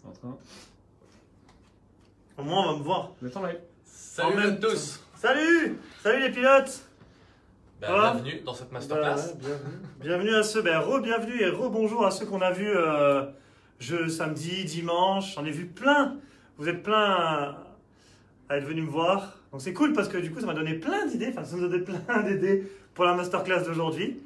En train. Au moins, on va me voir. Le temps live. Salut à tous. Salut. Salut les pilotes. Bah, bienvenue dans cette masterclass. Ouais, bienvenue à ceux, re-bienvenue et re-bonjour à ceux qu'on a vus samedi, dimanche. J'en ai vu plein. Vous êtes plein à être venus me voir. Donc c'est cool parce que du coup, ça m'a donné plein d'idées. Enfin, ça nous a donné plein d'idées pour la masterclass d'aujourd'hui.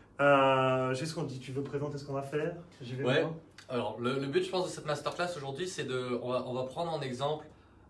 Je sais ce qu'on dit. Tu veux présenter ce qu'on va faire? J'y vais Ouais. maintenant. Alors, le but, je pense, de cette masterclass aujourd'hui, c'est de. On va prendre en exemple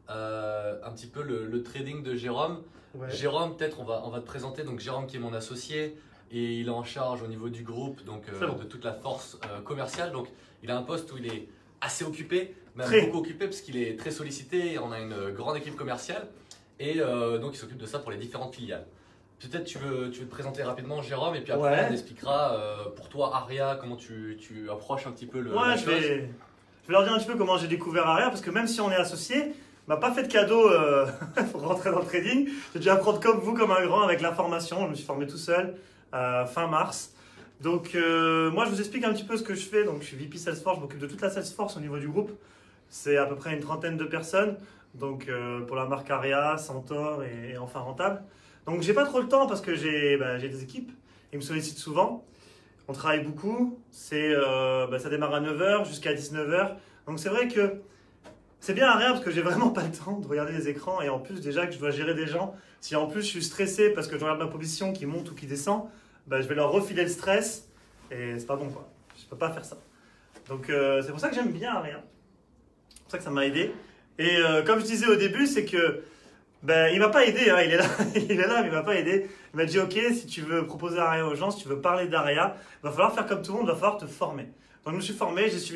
un petit peu le trading de Jérôme. Ouais. Jérôme, peut-être, on va te présenter. Donc, Jérôme qui est mon associé et il est en charge au niveau du groupe, donc Bon. de toute la force commerciale. Donc, il a un poste où il est assez occupé, même Très. beaucoup occupé, parce qu'il est très sollicité. On a une grande équipe commerciale et donc il s'occupe de ça pour les différentes filiales. Peut-être tu veux te présenter rapidement, Jérôme, et puis après Ouais. on expliquera pour toi, Aria, comment tu approches un petit peu la Ouais, je chose. vais leur dire un petit peu comment j'ai découvert Aria, parce que même si on est associé, m'a pas fait de cadeau pour rentrer dans le trading. J'ai dû apprendre comme vous, comme un grand, avec la formation. Je me suis formé tout seul fin mars. Donc moi, je vous explique un petit peu ce que je fais. Donc je suis VP Salesforce, je m'occupe de toute la Salesforce au niveau du groupe. C'est à peu près une trentaine de personnes. Donc pour la marque Aria, Centaure et Enfin Rentable. Donc j'ai pas trop le temps parce que j'ai des équipes. Ils me sollicitent souvent. On travaille beaucoup. Ça démarre à 9h jusqu'à 19h. Donc c'est vrai que c'est bien Aria parce que j'ai vraiment pas le temps de regarder les écrans. Et en plus déjà que je dois gérer des gens. Si en plus je suis stressé parce que je regarde ma position qui monte ou qui descend, je vais leur refiler le stress. Et c'est pas bon quoi. Je peux pas faire ça. Donc c'est pour ça que j'aime bien Aria. C'est pour ça que ça m'a aidé. Et comme je disais au début, c'est que il m'a pas aidé, hein, il est là, mais il m'a pas aidé. Il m'a dit ok, si tu veux proposer Aria aux gens, si tu veux parler d'Aria, il va falloir faire comme tout le monde, il va falloir te former. Donc je me suis formé, j'ai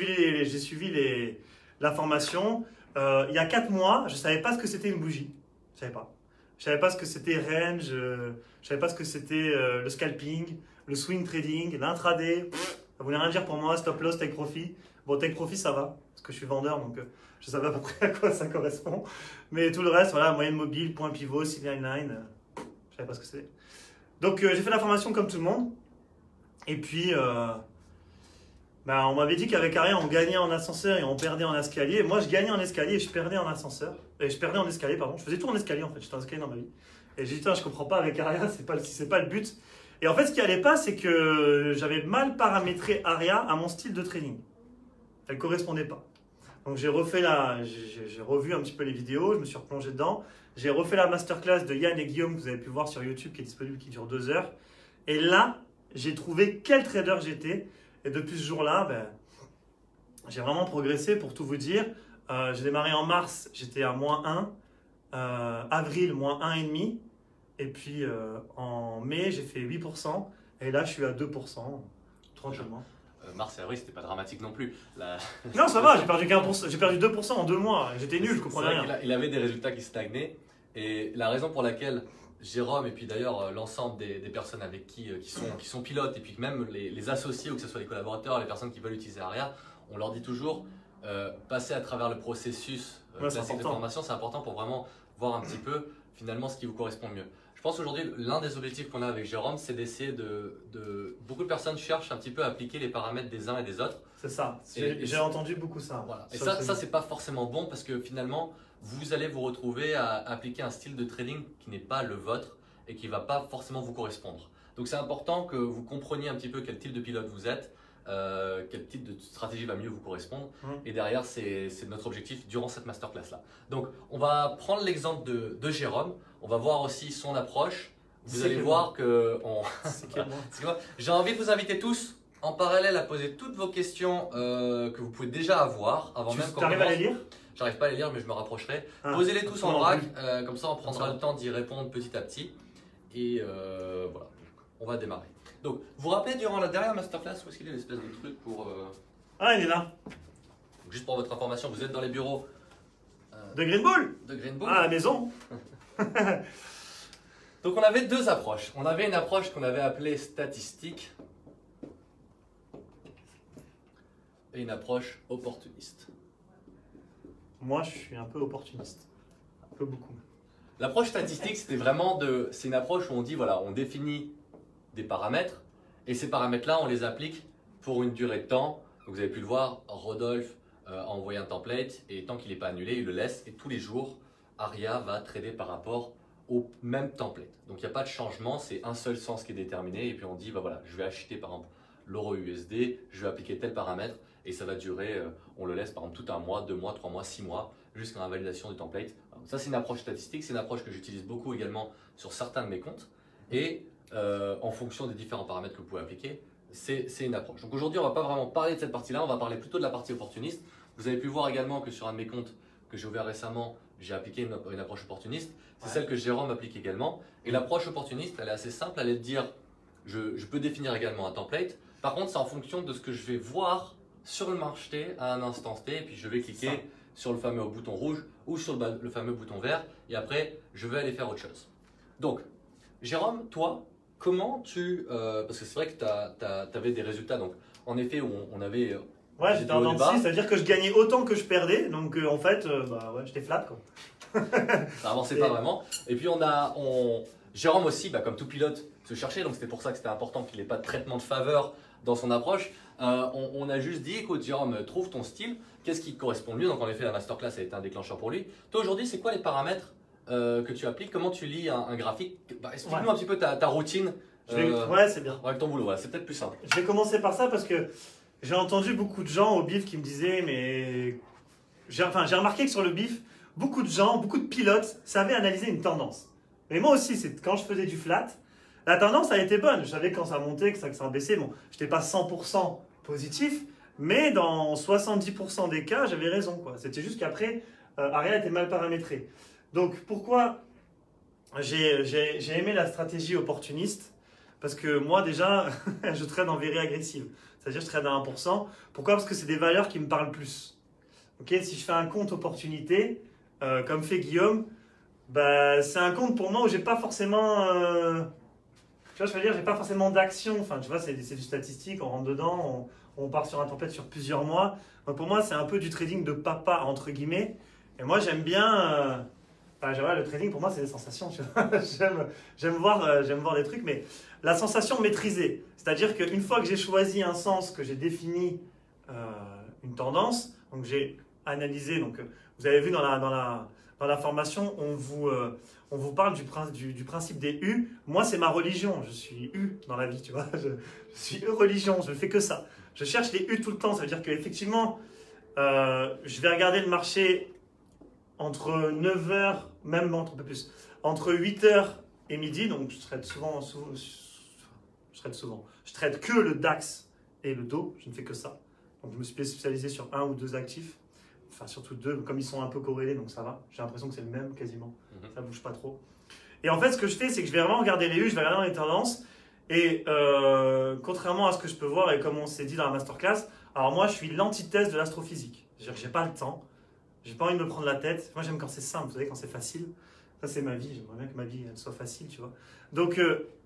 suivi la formation. Il y a 4 mois, je savais pas ce que c'était une bougie. Je savais pas. Je savais pas ce que c'était range, je savais pas ce que c'était le scalping, le swing trading, l'intraday. Ça voulait rien dire pour moi, stop loss, take profit. Bon, take profit ça va, parce que je suis vendeur, donc je savais à peu près à quoi ça correspond. Mais tout le reste, voilà, moyenne mobile, point pivot, signal line, je savais pas ce que c'était. Donc j'ai fait la formation comme tout le monde. Et puis, on m'avait dit qu'avec Aria, on gagnait en ascenseur et on perdait en escalier. Moi, je gagnais en escalier et je perdais en ascenseur. Et je perdais en escalier, pardon. Je faisais tout en escalier, en fait. J'étais en escalier dans ma vie. Et j'ai dit, je comprends pas avec Aria, c'est pas le but. Et en fait, ce qui allait pas, c'est que j'avais mal paramétré Aria à mon style de trading. Elle correspondait pas. Donc j'ai revu un petit peu les vidéos, je me suis replongé dedans. J'ai refait la masterclass de Yann et Guillaume que vous avez pu voir sur YouTube qui est disponible, qui dure 2 heures. Et là, j'ai trouvé quel trader j'étais. Et depuis ce jour-là, j'ai vraiment progressé pour tout vous dire. J'ai démarré en mars, j'étais à -1. Avril, -1,5. Et puis en mai, j'ai fait 8%. Et là, je suis à 2%, tranquillement. Mars et avril, c'était pas dramatique non plus. Non, ça va, j'ai perdu 15%, j'ai perdu 2% en 2 mois. J'étais nul, je comprenais rien. Il avait des résultats qui stagnaient. Et la raison pour laquelle Jérôme, et puis d'ailleurs l'ensemble des personnes avec qui sont pilotes, et puis même les associés, ou que ce soit les collaborateurs, les personnes qui veulent utiliser Aria, on leur dit toujours passer à travers le processus classique de formation, c'est important pour vraiment voir un petit peu finalement ce qui vous correspond le mieux. Je pense aujourd'hui, l'un des objectifs qu'on a avec Jérôme, c'est d'essayer beaucoup de personnes cherchent un petit peu à appliquer les paramètres des uns et des autres. C'est ça, j'ai entendu beaucoup ça. Voilà. Et ça c'est pas forcément bon parce que finalement, vous allez vous retrouver à appliquer un style de trading qui n'est pas le vôtre et qui ne va pas forcément vous correspondre. Donc c'est important que vous compreniez un petit peu quel type de pilote vous êtes, quel type de stratégie va mieux vous correspondre. Et derrière, c'est notre objectif durant cette masterclass là. Donc on va prendre l'exemple de Jérôme, on va voir aussi son approche. Vous allez voir que j'ai envie de vous inviter tous en parallèle à poser toutes vos questions que vous pouvez déjà avoir avant même qu'on commence. Tu arrives à les lire? J'arrive pas à les lire, mais je me rapprocherai. Posez-les tous en vrac, comme ça on prendra le temps d'y répondre petit à petit. Et voilà, on va démarrer. Donc, vous vous rappelez durant la dernière masterclass où est-ce qu'il y a l'espèce de truc pour. Ah, il est là. Donc, juste pour votre information, vous êtes dans les bureaux De Green Bull? de Green Bull. Ah, à la maison. Donc, on avait 2 approches. On avait une approche qu'on avait appelée statistique et une approche opportuniste. Moi, je suis un peu opportuniste. Un peu beaucoup. L'approche statistique, c'était vraiment c'est une approche où on dit, voilà, on définit des paramètres et ces paramètres-là, on les applique pour une durée de temps. Donc, vous avez pu le voir, Rodolphe, a envoyé un template et tant qu'il n'est pas annulé, il le laisse et tous les jours, Aria va trader par rapport au même template. Donc il n'y a pas de changement, c'est un seul sens qui est déterminé et puis on dit bah voilà, je vais acheter par exemple l'euro USD, je vais appliquer tel paramètre et ça va durer, on le laisse par exemple tout un mois, 2 mois, 3 mois, 6 mois jusqu'à la validation du template. Alors, ça c'est une approche statistique, c'est une approche que j'utilise beaucoup également sur certains de mes comptes et en fonction des différents paramètres que vous pouvez appliquer, c'est une approche. Donc aujourd'hui on ne va pas vraiment parler de cette partie-là, on va parler plutôt de la partie opportuniste. Vous avez pu voir également que sur un de mes comptes que j'ai ouvert récemment, j'ai appliqué une approche opportuniste. C'est celle que Jérôme applique également. Et l'approche opportuniste, elle est assez simple. Elle est de dire, je peux définir également un template. Par contre, c'est en fonction de ce que je vais voir sur le marché à un instant T. Et puis, je vais cliquer sur le fameux bouton rouge ou sur le fameux bouton vert. Et après, je vais aller faire autre chose. Donc, Jérôme, toi, comment tu… parce que c'est vrai que tu avais des résultats. Donc, en effet, on avait… Ouais, j'étais en dents de scie, c'est-à-dire que je gagnais autant que je perdais. Donc, en fait, bah, ouais, j'étais flat, quoi. Ça avançait pas vraiment. Et puis Jérôme aussi, bah, comme tout pilote, se cherchait. Donc c'était pour ça que c'était important qu'il n'ait pas de traitement de faveur dans son approche. On a juste dit, écoute Jérôme, trouve ton style. Qu'est-ce qui te correspond le mieux? Donc en effet, la masterclass a été un déclencheur pour lui. Toi aujourd'hui, c'est quoi les paramètres que tu appliques? Comment tu lis un graphique? Bah, explique-nous un petit peu ta routine. Ouais, c'est bien. Avec ton boulot, voilà, c'est peut-être plus simple. Je vais commencer par ça parce que j'ai entendu beaucoup de gens au BIF qui me disaient, mais j'ai remarqué que sur le BIF, beaucoup de gens, beaucoup de pilotes savaient analyser une tendance. Mais moi aussi, c'est quand je faisais du flat, la tendance a été bonne. Je savais quand ça montait, que ça baissait. Bon, je n'étais pas 100% positif, mais dans 70% des cas, j'avais raison. C'était juste qu'après, Aria était mal paramétré. Donc, pourquoi j'ai aimé la stratégie opportuniste? Parce que moi, déjà, je trade en vérité agressive. C'est-à-dire, je trade à 1%. Pourquoi? Parce que c'est des valeurs qui me parlent plus. Okay, si je fais un compte opportunité, comme fait Guillaume, bah, c'est un compte pour moi où j'ai pas forcément, tu vois, je veux dire, j'ai pas forcément d'action. Enfin, tu vois, c'est du statistique, on rentre dedans, on part sur un template sur plusieurs mois. Donc pour moi, c'est un peu du trading de papa entre guillemets. Et moi, j'aime bien, le trading pour moi, c'est des sensations. Tu vois. j'aime voir des trucs, mais la sensation maîtrisée. C'est-à-dire qu'une fois que j'ai choisi un sens, que j'ai défini une tendance, donc j'ai analysé, donc vous avez vu dans la formation, on vous parle du principe des U. Moi, c'est ma religion. Je suis U dans la vie, tu vois. Je suis religion, je ne fais que ça. Je cherche les U tout le temps. Ça veut dire qu'effectivement, je vais regarder le marché entre 9 heures, même un peu plus, entre 8 heures et midi. Donc, je trade souvent. Je trade que le DAX et le DO. Je ne fais que ça. Donc, je me suis spécialisé sur un ou deux actifs. Enfin, surtout deux, comme ils sont un peu corrélés, donc ça va. J'ai l'impression que c'est le même quasiment. Ça bouge pas trop. Et en fait, ce que je fais, c'est que je vais vraiment regarder les U, je vais regarder les tendances. Et contrairement à ce que je peux voir et comme on s'est dit dans la masterclass, alors moi, je suis l'antithèse de l'astrophysique. C'est-à-dire que j'ai pas le temps. J'ai pas envie de me prendre la tête. Moi, j'aime quand c'est simple, vous savez, quand c'est facile. Ça, c'est ma vie. J'aimerais bien que ma vie elle soit facile, tu vois. Donc,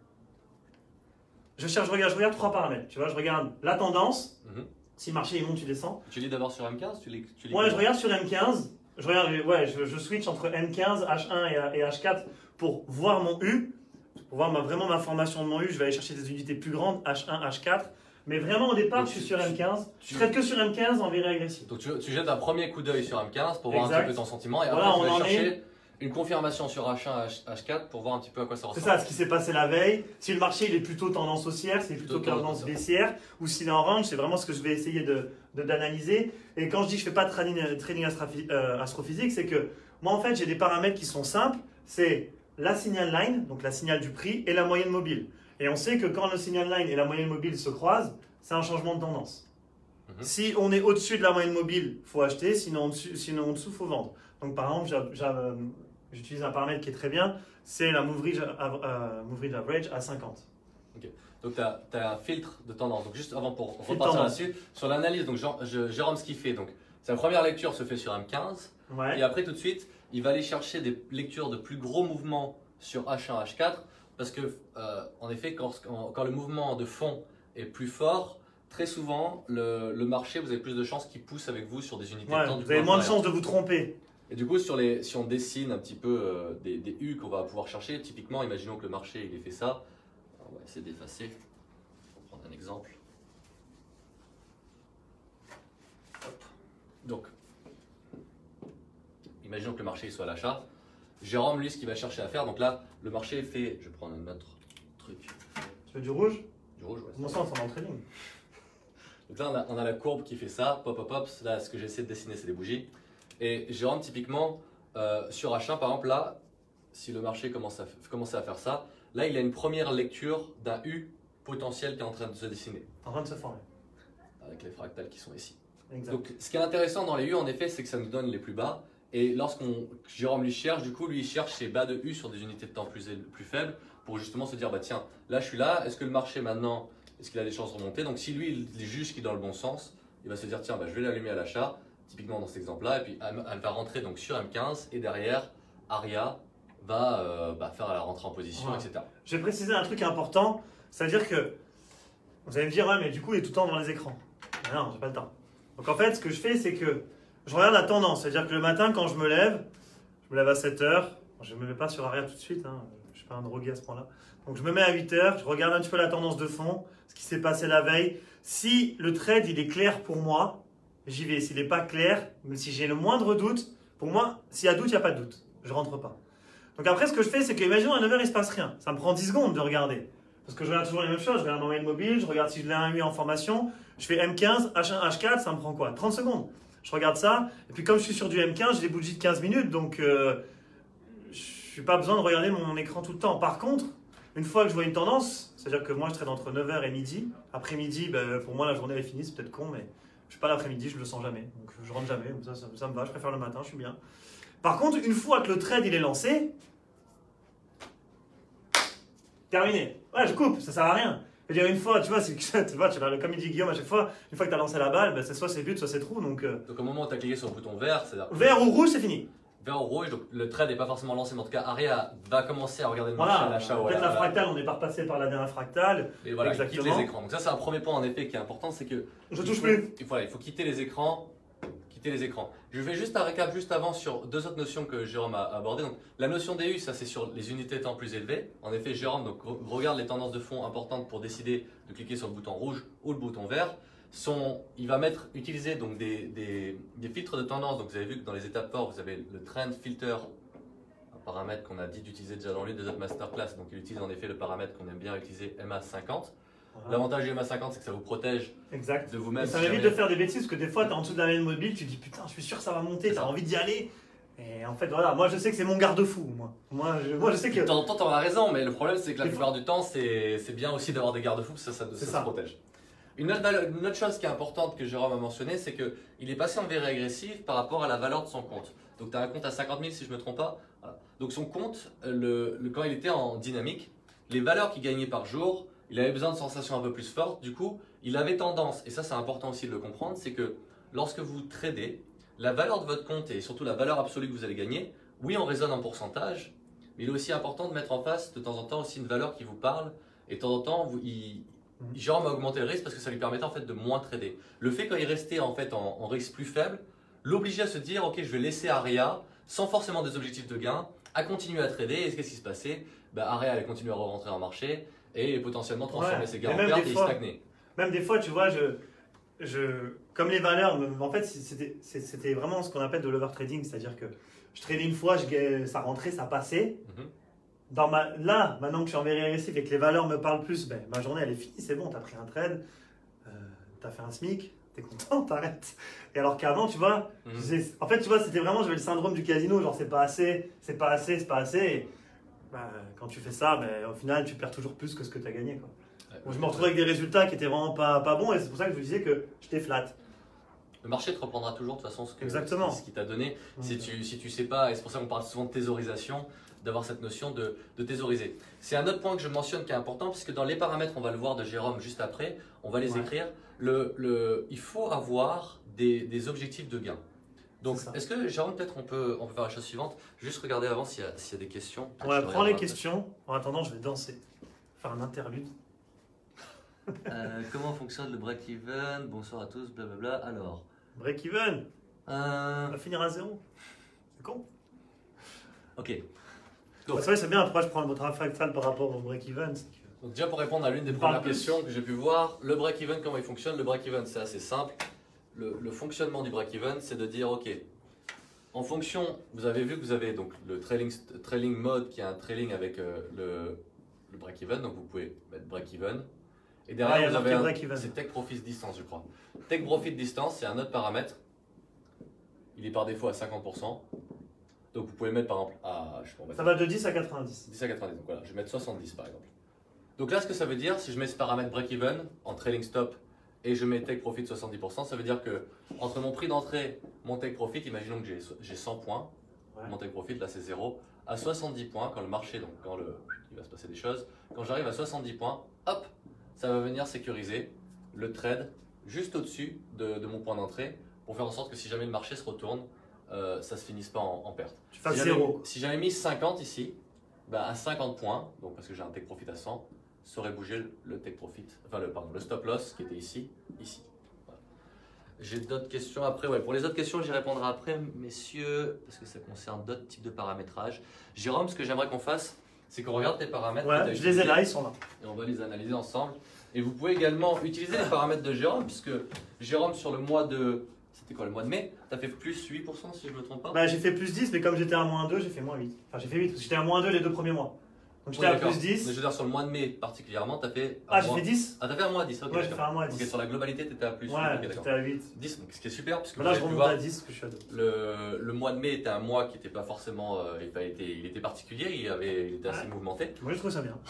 je regarde 3 paramètres. Tu vois, je regarde la tendance. Si le marché il monte, tu descends. Tu lis d'abord sur M15 Ouais, je regarde sur M15. Je switch entre M15, H1 et H4 pour voir mon U. Pour voir vraiment ma formation de mon U, je vais aller chercher des unités plus grandes, H1, H4. Mais vraiment au départ, je suis sur M15. Je traite que sur M15 en vérité agressive. Donc tu jettes un premier coup d'œil sur M15 pour voir un petit peu ton sentiment. Et voilà, après, tu vas chercher une confirmation sur H1, H4 pour voir un petit peu à quoi ça ressemble. C'est ça, ce qui s'est passé la veille. Si le marché il est plutôt tendance haussière, c'est plutôt tendance baissière. Ou s'il est en range, c'est vraiment ce que je vais essayer d'analyser. Et quand je dis que je ne fais pas de trading astrophysique, c'est que moi en fait j'ai des paramètres qui sont simples. C'est la signal line, donc la signal du prix, et la moyenne mobile. Et on sait que quand le signal line et la moyenne mobile se croisent, c'est un changement de tendance. Si on est au-dessus de la moyenne mobile, il faut acheter, sinon en dessous, il faut vendre. Donc par exemple, j'utilise un paramètre qui est très bien, c'est la Moveridge Average à 50. Okay. Donc tu as un filtre de tendance. Donc juste avant pour repartir là-dessus, sur l'analyse, donc Jérôme ce qu'il fait, donc sa première lecture se fait sur M15, et après tout de suite, il va aller chercher des lectures de plus gros mouvements sur H1, H4, parce que en effet, quand le mouvement de fond est plus fort, très souvent, le marché, vous avez plus de chances qu'il pousse avec vous sur des unités de temps. Vous avez moins de chances de vous tromper. Et du coup, si on dessine un petit peu des U qu'on va pouvoir chercher, typiquement, imaginons que le marché il ait fait ça. On va essayer d'effacer. On va prendre un exemple. Hop. Donc, imaginons que le marché soit à l'achat. Jérôme, lui, ce qu'il va chercher à faire, donc là, le marché fait, je vais prendre un autre truc. Tu veux du rouge? Du rouge, ouais. Mon sens, on est en trading. Donc là, on a la courbe qui fait ça, pop, pop, pop. Là, ce que j'essaie de dessiner, c'est des bougies. Et Jérôme, typiquement, sur H1, par exemple, là, si le marché commence à faire ça, là, il a une première lecture d'un U potentiel qui est en train de se dessiner. En train de se former. Avec les fractales qui sont ici. Exact. Donc, ce qui est intéressant dans les U, en effet, c'est que ça nous donne les plus bas. Et lorsqu'on Jérôme lui cherche, du coup, lui, il cherche ses bas de U sur des unités de temps plus faibles pour justement se dire, bah tiens, là, je suis là, est-ce que le marché maintenant, est-ce qu'il a des chances de remonter? Donc, si lui, il juge qu'il est dans le bon sens, il va se dire, tiens, bah, je vais l'allumer à l'achat, typiquement dans cet exemple-là, et puis elle va rentrer donc sur M15, et derrière, Aria va faire la rentrée en position, Ouais. etc. Je vais préciser un truc important, c'est-à-dire que vous allez me dire, ouais, mais du coup, il est tout le temps devant les écrans. Mais non, j'ai pas le temps. Donc en fait, ce que je fais, c'est que je regarde la tendance. C'est-à-dire que le matin, quand je me lève à 7 h. Je ne me mets pas sur Aria tout de suite, hein. Je ne suis pas un drogué à ce point-là. Donc je me mets à 8 h, je regarde un petit peu la tendance de fond, ce qui s'est passé la veille. Si le trade, il est clair pour moi, j'y vais. S'il n'est pas clair, mais si j'ai le moindre doute, pour moi, s'il y a doute, il n'y a pas de doute. Je ne rentre pas. Donc après, ce que je fais, c'est que, imaginons à 9 h, il ne se passe rien. Ça me prend 10 secondes de regarder. Parce que je regarde toujours les mêmes choses. Je regarde mon mail mobile, je regarde si je l'ai un 8 en formation. Je fais M15, H1, H4, ça me prend quoi? 30 secondes. Je regarde ça. Et puis comme je suis sur du M15, j'ai des bougies de 15 minutes. Donc je n'ai pas besoin de regarder mon écran tout le temps. Par contre, une fois que je vois une tendance, c'est-à-dire que moi je trade entre 9 h et midi. Après-midi, ben, pour moi la journée elle est finie, c'est peut-être con, mais je ne suis pas l'après-midi, je ne le sens jamais. Donc je rentre jamais. Donc ça me va, je préfère le matin, je suis bien. Par contre, une fois que le trade il est lancé, terminé. Ouais, je coupe, ça sert à rien. Je veux dire, une fois, tu vois, comme il dit Guillaume à chaque fois, une fois que tu as lancé la balle, ben, c'est soit c'est but, soit c'est trou. Donc au moment où tu as cliqué sur le bouton vert, c'est-à-dire vert ou rouge, c'est fini. vert ou rouge, donc le trade n'est pas forcément lancé, mais en tout cas, Aria va commencer à regarder le marché à Voilà, l'achat. peut-être la fractale, on n'est pas repassé par la dernière fractale. Et voilà, il quitte Exactement. les écrans. Donc ça, c'est un premier point en effet qui est important, c'est que Je touche plus. Voilà, il faut quitter les écrans. Je fais juste un récap juste avant sur deux autres notions que Jérôme a abordées. Donc, la notion des U, ça c'est sur les unités de temps plus élevées. En effet, Jérôme donc, regarde les tendances de fond importantes pour décider de cliquer sur le bouton rouge ou le bouton vert. Il va utiliser donc des filtres de tendance. Donc, vous avez vu que dans les étapes fortes, vous avez le trend filter, un paramètre qu'on a dit d'utiliser déjà dans l'une des autres masterclass. Donc, il utilise en effet le paramètre qu'on aime bien utiliser, MA50. Voilà. L'avantage du MA50, c'est que ça vous protège Exact. de vous-même. Ça si m'évite jamais- de faire des bêtises parce que des fois, tu es en dessous de la mail mobile, tu te dis putain, je suis sûr que ça va monter, C'est tu as ça. envie d'y aller. Et en fait, voilà, moi je sais que c'est mon garde-fou. Moi, je sais que. De temps en temps, tu as raison, mais le problème, c'est que la Des plupart du temps, c'est bien aussi d'avoir des garde-fous, parce que ça C'est se ça. protège. Une autre chose qui est importante que Jérôme a mentionné, c'est qu'il est passé en V régressive par rapport à la valeur de son compte. Donc, tu as un compte à 50 000 si je ne me trompe pas. Voilà. Donc, son compte, quand il était en dynamique, les valeurs qu'il gagnait par jour, il avait besoin de sensations un peu plus fortes. Du coup, il avait tendance, et ça c'est important aussi de le comprendre, c'est que lorsque vous tradez, la valeur de votre compte et surtout la valeur absolue que vous allez gagner, oui, on raisonne en pourcentage, mais il est aussi important de mettre en face de temps en temps aussi une valeur qui vous parle. Et de temps en temps, Jérôme a augmenté le risque parce que ça lui permettait en fait de moins trader. Le fait quand il restait en fait en risque plus faible, l'obligeait à se dire ok, je vais laisser Aria sans forcément des objectifs de gain, à continuer à trader. Et qu'est-ce qui se passait? Aria allait continuer à rentrer en marché et potentiellement transformer ses gains en perte et il stagnait. Même des fois, tu vois, comme les valeurs, en fait, c'était vraiment ce qu'on appelle de l'overtrading, c'est-à-dire que je tradais une fois, ça rentrait, ça passait. Là, maintenant que je suis en régressif et que les valeurs me parlent plus, ben, ma journée elle est finie, c'est bon, t'as pris un trade, t'as fait un SMIC, t'es content, t'arrêtes. Et alors qu'avant, tu vois, en fait, tu vois, c'était vraiment, j'avais le syndrome du casino, genre c'est pas assez, c'est pas assez, c'est pas assez. Et, ben, quand tu fais ça, ben, au final, tu perds toujours plus que ce que tu as gagné, quoi. Bon, je me retrouve avec des résultats qui étaient vraiment pas bons et c'est pour ça que je vous disais que j'étais flat. Le marché te reprendra toujours de toute façon Exactement. ce qu'il t'a donné. Si tu sais pas, et c'est pour ça qu'on parle souvent de thésaurisation, d'avoir cette notion de thésauriser. C'est un autre point que je mentionne qui est important, puisque dans les paramètres, on va le voir de Jérôme juste après, on va les écrire. Il faut avoir des objectifs de gain. Donc, est-ce que Jérôme, peut-être on peut faire la chose suivante, juste regarder avant s'il y a des questions. On va prendre les questions. En attendant, je vais danser, faire un interlude. Comment fonctionne le break-even? Bonsoir à tous, blablabla. Alors. Break-even. On va finir à 0. C'est con. Ok. C'est vrai, c'est bien. Pourquoi je prends votre fractal par rapport au break-even? Donc déjà pour répondre à l'une des premières questions que j'ai pu voir, le break-even, comment il fonctionne? Le break-even, c'est assez simple. le fonctionnement du break-even, c'est de dire, ok, en fonction, vous avez vu que vous avez donc le trailing mode qui est un trailing avec le break-even, donc vous pouvez mettre break-even. Et derrière, vous avez c'est take profit distance, je crois. Take profit distance, c'est un autre paramètre. Il est par défaut à 50%. Donc vous pouvez mettre par exemple à... Ça va de 10 à 90. 10 à 90, donc voilà, je vais mettre 70 par exemple. Donc là, ce que ça veut dire, si je mets ce paramètre break-even en trailing stop et je mets take profit 70%, ça veut dire que entre mon prix d'entrée, mon take profit, imaginons que j'ai 100 points, mon take profit là c'est 0, à 70 points, quand le marché, donc quand il va se passer des choses, quand j'arrive à 70 points, hop, ça va venir sécuriser le trade juste au-dessus de mon point d'entrée pour faire en sorte que si jamais le marché se retourne, ça se finisse pas en perte. Tu fasses 0. Si j'avais mis 50 ici, bah à 50 points, donc parce que j'ai un take profit à 100, ça aurait bougé le take profit, enfin le stop loss qui était ici. Voilà. J'ai d'autres questions après. Ouais, pour les autres questions, j'y répondrai après, messieurs, parce que ça concerne d'autres types de paramétrage. Jérôme, ce que j'aimerais qu'on fasse, c'est qu'on regarde tes paramètres. Ouais, je les ai là, ils sont là. Et on va les analyser ensemble. Et vous pouvez également utiliser les paramètres de Jérôme, puisque Jérôme, sur le mois de... C'était quoi, le mois de mai? Tu as fait plus 8% si je ne me trompe pas? Bah, j'ai fait plus 10, mais comme j'étais à moins 2, j'ai fait moins 8. Enfin, j'ai fait 8 parce que j'étais à moins 2 les 2 premiers mois. Donc j'étais à plus 10. Mais je veux dire, sur le mois de mai particulièrement, tu as fait. J'ai fait 10. Ah, tu as fait un mois à 10, ok. Ouais, j'ai fait un mois à 10. Ok, sur la globalité, tu étais à plus. Ouais, okay, j'étais à 8. 10, donc, ce qui est super. Puisque là, je remonte à 10 parce que je suis à 2. Le mois de mai était un mois qui n'était pas forcément. Il était particulier, il était assez mouvementé. Moi, je trouve ça bien.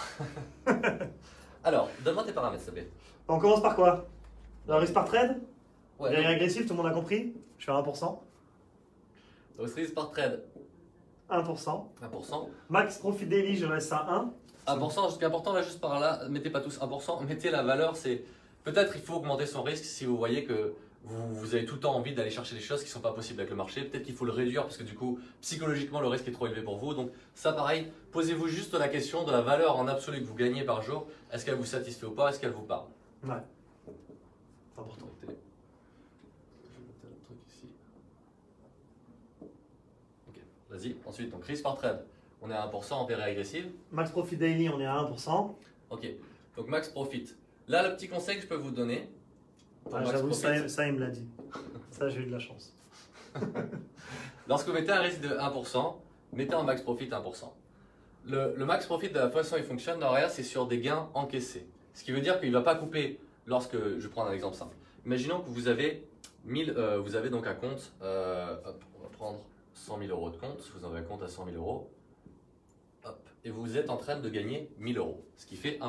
Alors, donne-moi tes paramètres, s'il te plaît. On commence par quoi? Le risque par trade? Ouais. Gagner agressif, tout le monde a compris? Je fais 1%. Donc, risque par trade 1%. 1%. Max profit daily, je laisse à 1. 1%, ce qui est important là, juste par là, mettez pas tous 1%, mettez la valeur, c'est peut-être il faut augmenter son risque si vous voyez que vous avez tout le temps envie d'aller chercher des choses qui ne sont pas possibles avec le marché. Peut-être qu'il faut le réduire parce que du coup, psychologiquement, le risque est trop élevé pour vous. Donc ça, pareil, posez-vous juste la question de la valeur en absolu que vous gagnez par jour. Est-ce qu'elle vous satisfait ou pas? Est-ce qu'elle vous parle? Ouais. C'est important. Je vais mettre un truc ici. Ok, vas-y. Ensuite, donc risque par trade. On est à 1% en péril agressive. Max profit daily, on est à 1%. Ok, donc max profit. Là, le petit conseil que je peux vous donner. J'avoue, ça, il me l'a dit. Ça, j'ai eu de la chance. Lorsque vous mettez un risque de 1%, mettez un max profit 1%. Le max profit, de la façon dont il fonctionne dans RIA, c'est sur des gains encaissés. Ce qui veut dire qu'il ne va pas couper lorsque. Je vais prendre un exemple simple. Imaginons que vous avez donc un compte. Hop, on va prendre 100 000 euros de compte. Vous avez un compte à 100 000 euros. Hop, et vous êtes en train de gagner 1000 euros, ce qui fait 1%.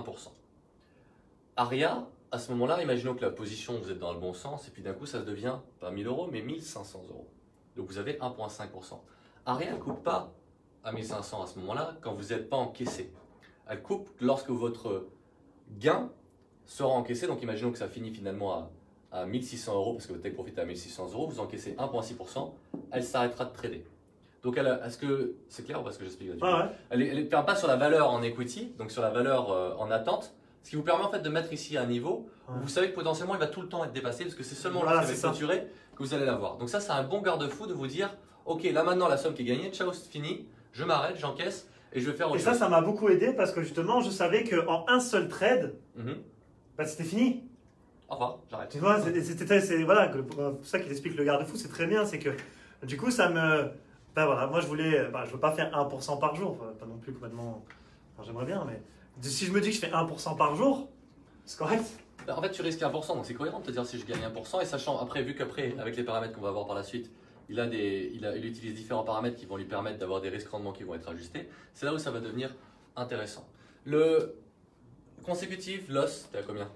Aria, à ce moment-là, imaginons que la position, vous êtes dans le bon sens, et puis d'un coup, ça devient pas 1000 euros, mais 1500 euros. Donc vous avez 1,5%. Aria ne coupe pas à 1500 à ce moment-là quand vous n'êtes pas encaissé. Elle coupe lorsque votre gain sera encaissé. Donc imaginons que ça finit finalement à 1600 euros, parce que votre take profit est à 1600 euros, vous encaissez 1,6%, elle s'arrêtera de trader. Donc, est-ce que c'est clair ou pas ce que j'explique là? Elle ne perd pas sur la valeur en equity, donc sur la valeur en attente, ce qui vous permet en fait de mettre ici un niveau où vous savez que potentiellement il va tout le temps être dépassé parce que c'est seulement lorsqu'il va être clôturé que vous allez l'avoir. Donc ça, c'est un bon garde-fou de vous dire, ok, là maintenant la somme qui est gagnée, ciao, c'est fini, je m'arrête, j'encaisse et je vais faire autre chose. Et ça m'a beaucoup aidé parce que justement, je savais qu'en un seul trade, c'était fini. Au revoir, j'arrête. Tu vois, voilà, pour ça qu'il explique le garde-fou, c'est très bien, c'est que du coup, ça me... Ben voilà, moi je veux pas faire 1% par jour, pas non plus complètement, j'aimerais bien, mais si je me dis que je fais 1% par jour, c'est correct. Ben en fait, tu risques 1%, donc c'est cohérent de te dire si je gagne 1%, et sachant, après, vu qu'après, avec les paramètres qu'on va voir par la suite, il utilise différents paramètres qui vont lui permettre d'avoir des risques rendements qui vont être ajustés, c'est là où ça va devenir intéressant. Le consecutive loss, t'es à combien?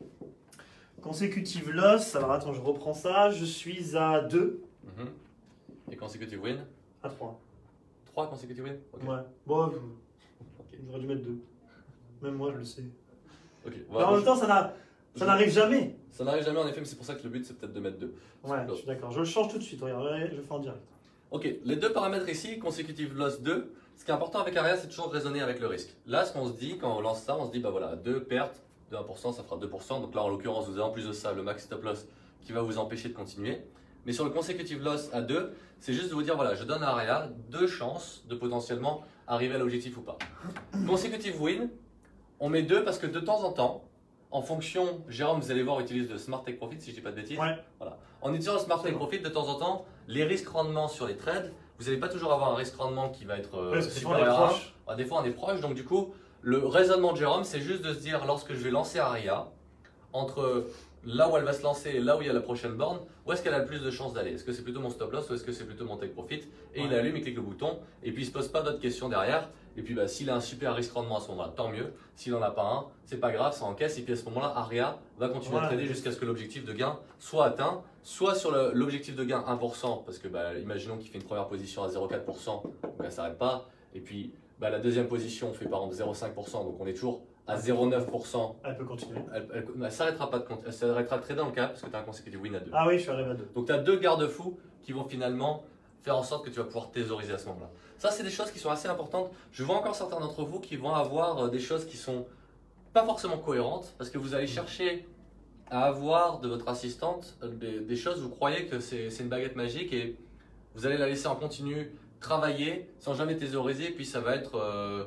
Consecutive loss, alors attends, je reprends ça, je suis à 2. Et consecutive win? À 3. 3 consecutive win? Okay. Ouais. Bon, j'aurais dû mettre 2. Même moi, je le sais. Okay. Mais en même temps, ça n'arrive jamais. Ça n'arrive jamais en effet, mais c'est pour ça que le but, c'est peut-être de mettre 2. Ouais, je suis d'accord. Je le change tout de suite. Regarde, je le fais en direct. Ok, les deux paramètres ici, consecutive loss 2. Ce qui est important avec Aria, c'est toujours raisonner avec le risque. Là, ce qu'on se dit, quand on lance ça, on se dit, bah voilà, 2 pertes de 1%, ça fera 2%. Donc là, en l'occurrence, vous avez en plus de ça le max stop loss qui va vous empêcher de continuer. Mais sur le consecutive loss à 2, c'est juste de vous dire, voilà, je donne à Aria 2 chances de potentiellement arriver à l'objectif ou pas. Consecutive win, on met 2 parce que de temps en temps, en fonction, Jérôme, vous allez voir, utilise le Smart Take Profit si je ne dis pas de bêtises. Ouais. Voilà. En utilisant le Smart Take Profit, de temps en temps, les risques rendement sur les trades, vous n'allez pas toujours avoir un risque rendement qui va être Ouais, parce que supérieur à 1. proche. Des fois, on est proche. Donc, du coup, le raisonnement de Jérôme, c'est juste de se dire, lorsque je vais lancer Aria, entre là où elle va se lancer et là où il y a la prochaine borne, où est-ce qu'elle a le plus de chances d'aller? Est-ce que c'est plutôt mon stop loss ou est-ce que c'est plutôt mon take profit? Et il allume, il clique le bouton et puis il se pose pas d'autres questions derrière. Et puis s'il a un super risque rendement à ce moment-là, tant mieux. S'il n'en a pas un, c'est pas grave, ça encaisse. Et puis à ce moment-là, Aria va continuer à trader jusqu'à ce que l'objectif de gain soit atteint, soit sur l'objectif de gain 1%, parce que imaginons qu'il fait une première position à 0,4%, donc elle ne s'arrête pas. Et puis la deuxième position, on fait par exemple 0,5%, donc on est toujours à 0,9%. Elle peut continuer. Elle ne s'arrêtera pas elle s'arrêtera de trader dans le cas parce que tu as un consecutif win à 2. Ah oui, je suis arrivé à 2. Donc tu as 2 garde-fous qui vont finalement faire en sorte que tu vas pouvoir thésauriser à ce moment-là. Ça, c'est des choses qui sont assez importantes. Je vois encore certains d'entre vous qui vont avoir des choses qui sont pas forcément cohérentes parce que vous allez chercher à avoir de votre assistante des choses, vous croyez que c'est une baguette magique et vous allez la laisser en continu travailler sans jamais thésauriser, puis ça va être...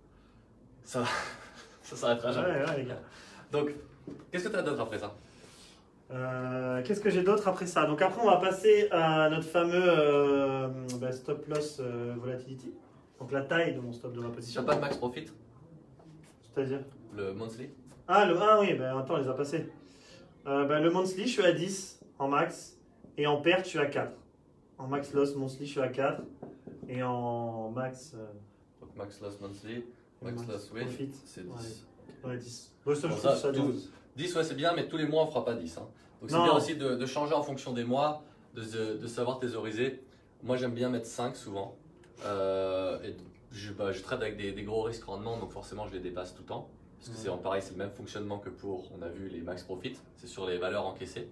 ça s'arrêtera jamais. Ouais, les gars. Donc, qu'est-ce que tu as d'autre après ça? Qu'est-ce que j'ai d'autre après ça? Donc après, on va passer à notre fameux stop loss volatility. Donc la taille de mon stop de ma Tu position. n'as pas de max profit? C'est-à-dire? Le monthly? Ah oui, attends, on les a passés. Le monthly, je suis à 10 en max. Et en perte, je suis à 4. En max loss monthly, je suis à 4. Et en max... Donc max loss monthly, max loss win, profit, c'est 10. Ouais, 10. Bon, ça, Bon, je ça, trouve ça 12. 10, ouais, c'est bien, mais tous les mois, on ne fera pas 10. Hein. Donc, c'est Non. bien aussi de changer en fonction des mois, de savoir thésauriser. Moi, j'aime bien mettre 5 souvent. Et je trade avec des gros risques rendement, donc forcément, je les dépasse tout le temps. Parce que c'est pareil, c'est le même fonctionnement que pour, on a vu, les max profit. C'est sur les valeurs encaissées.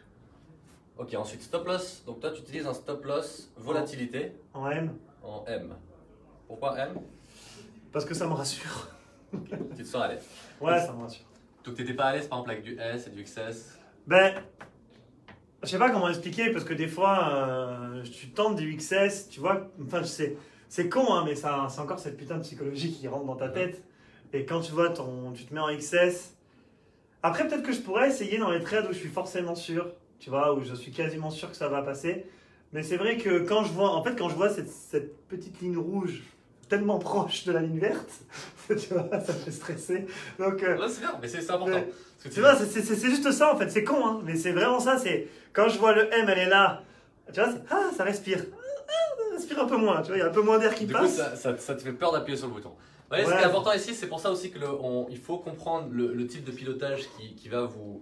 Ok, ensuite, stop loss. Donc, toi, tu utilises un stop loss volatilité En M. en M. Pourquoi M? Parce que ça me rassure. Tu te sens à l'aise. Ouais, ça me rassure. Donc, tu n'étais pas à l'aise, par exemple, avec du S et du XS? Ben, je sais pas comment expliquer parce que des fois, tu tentes du XS, tu vois, enfin, c'est con, hein, mais c'est encore cette putain de psychologie qui rentre dans ta tête. Et quand tu vois, tu te mets en XS. Après, peut-être que je pourrais essayer dans les trades où je suis forcément sûr, tu vois, où je suis quasiment sûr que ça va passer. Mais c'est vrai que quand je vois cette petite ligne rouge tellement proche de la ligne verte, tu vois, ça me fait stresser. Donc, Ouais, c'est bien, mais c'est important. tu vois, c'est juste ça en fait, c'est con, hein, mais c'est vraiment ça. C'est quand je vois le M, elle est là, tu vois, ça respire. Ça respire un peu moins, tu vois, il y a un peu moins d'air qui Du passe. coup, ça te fait peur d'appuyer sur le bouton. Ouais, Ouais. Ce qui est important ici, c'est pour ça aussi que il faut comprendre le type de pilotage qui va vous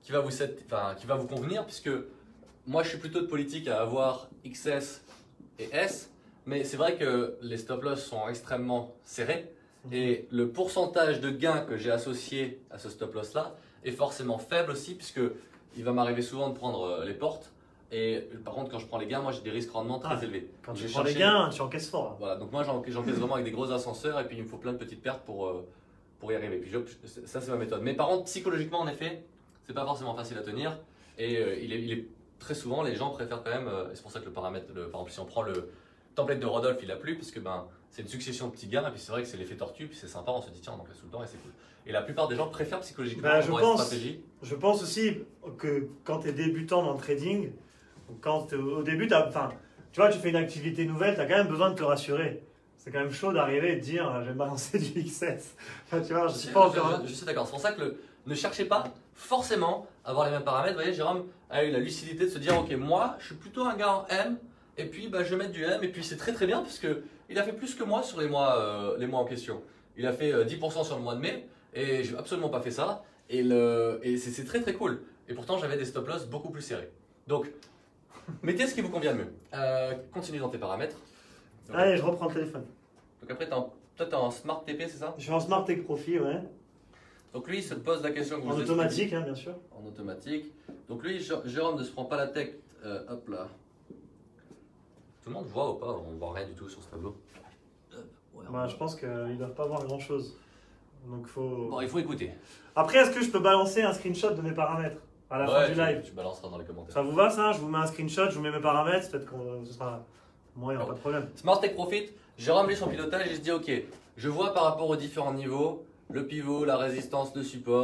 convenir, puisque moi je suis plutôt de politique à avoir XS et S, mais c'est vrai que les stop loss sont extrêmement serrés et le pourcentage de gain que j'ai associé à ce stop loss là est forcément faible aussi, puisque il va m'arriver souvent de prendre les portes. Et par contre, quand je prends les gains, moi j'ai des risques rendement très élevés. Quand tu J'ai prends les cherché- gains, tu encaisses fort. Là. Voilà, donc moi j'encaisse vraiment avec des gros ascenseurs et puis il me faut plein de petites pertes pour y arriver. Puis ça c'est ma méthode. Mais par contre, psychologiquement en effet, c'est pas forcément facile à tenir et il est très souvent les gens préfèrent quand même. Et c'est pour ça que le paramètre, par exemple, si on prend le template de Rodolphe, il a plu puisque c'est une succession de petits gains et puis c'est vrai que c'est l'effet tortue, puis c'est sympa, on se dit tiens on encaisse tout le temps et c'est cool. Et la plupart des gens préfèrent psychologiquement Bah, je avoir une pense. stratégie. Je pense aussi que quand tu es débutant dans le trading, quand au début, tu vois, tu fais une activité nouvelle, tu as quand même besoin de te rassurer. C'est quand même chaud d'arriver et de dire je vais me balancer du XS. Enfin, tu vois, je suis pas encore. Je suis d'accord. C'est pour ça que ne cherchez pas forcément à avoir les mêmes paramètres. Vous voyez, Jérôme a eu la lucidité de se dire ok, moi je suis plutôt un gars en M et puis je vais mettre du M et puis c'est très très bien parce que il a fait plus que moi sur les mois en question. Il a fait 10% sur le mois de mai et j'ai absolument pas fait ça et c'est très très cool. Et pourtant j'avais des stop loss beaucoup plus serrés. Donc mettez ce qui vous convient le mieux. Continue dans tes paramètres. Donc, Allez, je reprends le téléphone. donc après, toi tu es en Smart TP, c'est ça? Je suis en Smart Take Profit, ouais. Donc lui, il se pose la question que En vous automatique, hein, bien sûr. En automatique. Donc lui, Jérôme ne se prend pas la tête. Hop là. Tout le monde voit ou pas? On voit rien du tout sur ce tableau. Ouais, Bah, je pense qu'ils ne doivent pas voir grand chose. Donc faut. Bon, il faut écouter. Après, est-ce que je peux balancer un screenshot de mes paramètres à la fin du live? Tu balanceras dans les commentaires. Ça vous va ça? Je vous mets un screenshot, je vous mets mes paramètres, peut-être que ce sera. Moi, il n'y aura pas de problème. Smart Take Profit, Jérôme lui son pilotage, il se dit ok, je vois par rapport aux différents niveaux, le pivot, la résistance, le support,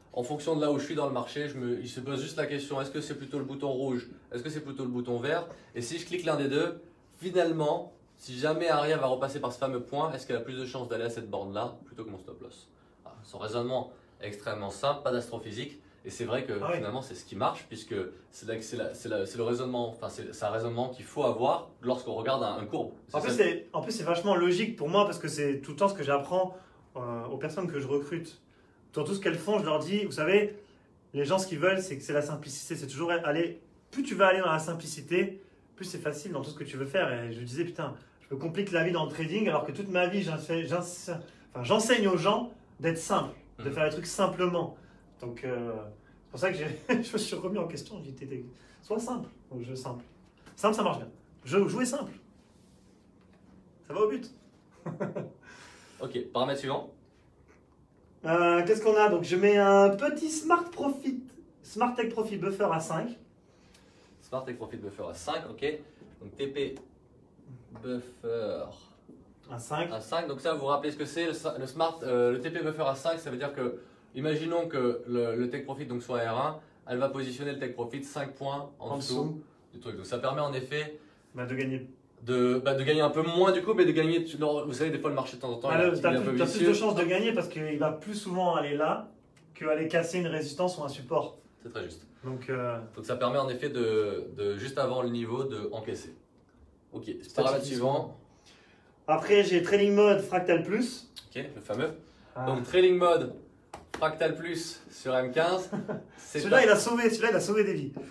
en fonction de là où je suis dans le marché, il se pose juste la question, est-ce que c'est plutôt le bouton rouge, est-ce que c'est plutôt le bouton vert? Et si je clique l'un des deux, finalement, si jamais Aria va repasser par ce fameux point, est-ce qu'elle a plus de chances d'aller à cette borne-là plutôt que mon stop loss? Son raisonnement est extrêmement simple, pas d'astrophysique. Et c'est vrai que finalement c'est ce qui marche puisque c'est le raisonnement, enfin c'est un raisonnement qu'il faut avoir lorsqu'on regarde un courbe. En plus c'est vachement logique pour moi parce que c'est tout le temps ce que j'apprends aux personnes que je recrute. Dans tout ce qu'elles font, je leur dis, vous savez, les gens ce qu'ils veulent c'est la simplicité, c'est toujours aller, plus tu vas aller dans la simplicité, plus c'est facile dans tout ce que tu veux faire. Et je disais putain, je me complique la vie dans le trading alors que toute ma vie j'enseigne aux gens d'être simple, de faire les trucs simplement. Donc, c'est pour ça que je me suis remis en question. J'ai dit, sois simple. Donc, jeu simple. Simple, ça marche bien. Jouer simple. Ça va au but. Ok, paramètre suivant. Qu'est-ce qu'on a? Donc, je mets un petit Smart Take Profit Buffer à 5. Smart Take Profit Buffer à 5, ok. Donc, TP Buffer à 5. À 5. Donc, ça, vous vous rappelez ce que c'est le TP Buffer à 5, ça veut dire que imaginons que le take profit donc soit R1, elle va positionner le take profit 5 points en dessous du truc. Donc ça permet en effet de gagner. De gagner un peu moins du coup, mais de gagner. Vous savez, des fois le marché de temps en temps, tu as plus de chances de gagner parce qu'il va plus souvent aller là qu'aller casser une résistance ou un support. C'est très juste. Donc ça permet en effet de juste avant le niveau de encaisser. Ok, paramètre suivant. Après j'ai Trailing Mode Fractal Plus. Ok, le fameux. Donc Trailing Mode Fractal Plus sur M15. Celui-là, il a sauvé des vies.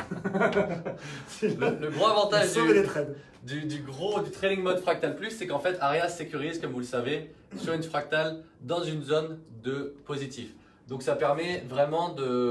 le gros avantage du Trailing Mode Fractal Plus, c'est qu'en fait, Aria sécurise, comme vous le savez, sur une fractale dans une zone de positif. Donc ça permet vraiment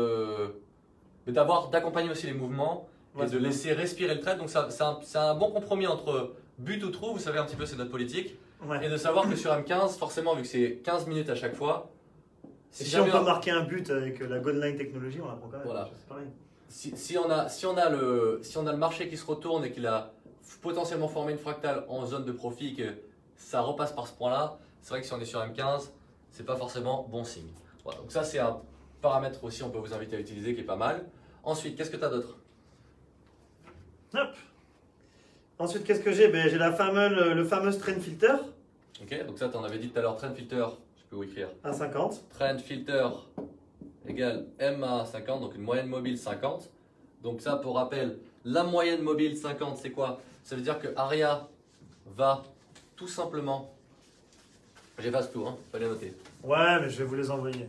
d'accompagner aussi les mouvements et de laisser respirer le trade. Donc c'est un bon compromis entre but ou trou, vous savez un petit peu c'est notre politique, et de savoir que sur M15, forcément, vu que c'est 15 minutes à chaque fois, si on peut marquer un but avec la Goldline technologie, on la prend quand même. Voilà. C'est pareil. Si on a le marché qui se retourne et qu'il a potentiellement formé une fractale en zone de profit et que ça repasse par ce point-là, c'est vrai que si on est sur M15, c'est pas forcément bon signe. Voilà, donc ça c'est un paramètre aussi, on peut vous inviter à utiliser qui est pas mal. Ensuite, qu'est-ce que tu as d'autre? Hop. Ensuite, qu'est-ce que j'ai? J'ai le fameux Trend Filter. Ok, donc ça tu en avais dit tout à l'heure, Trend Filter. Je peux vous écrire à 50. Trend Filter égale MA 50, donc une moyenne mobile 50. Donc ça, pour rappel, la moyenne mobile 50, c'est quoi? Ça veut dire que Aria va tout simplement... J'efface tout, hein, fallait noter. Ouais, mais je vais vous les envoyer.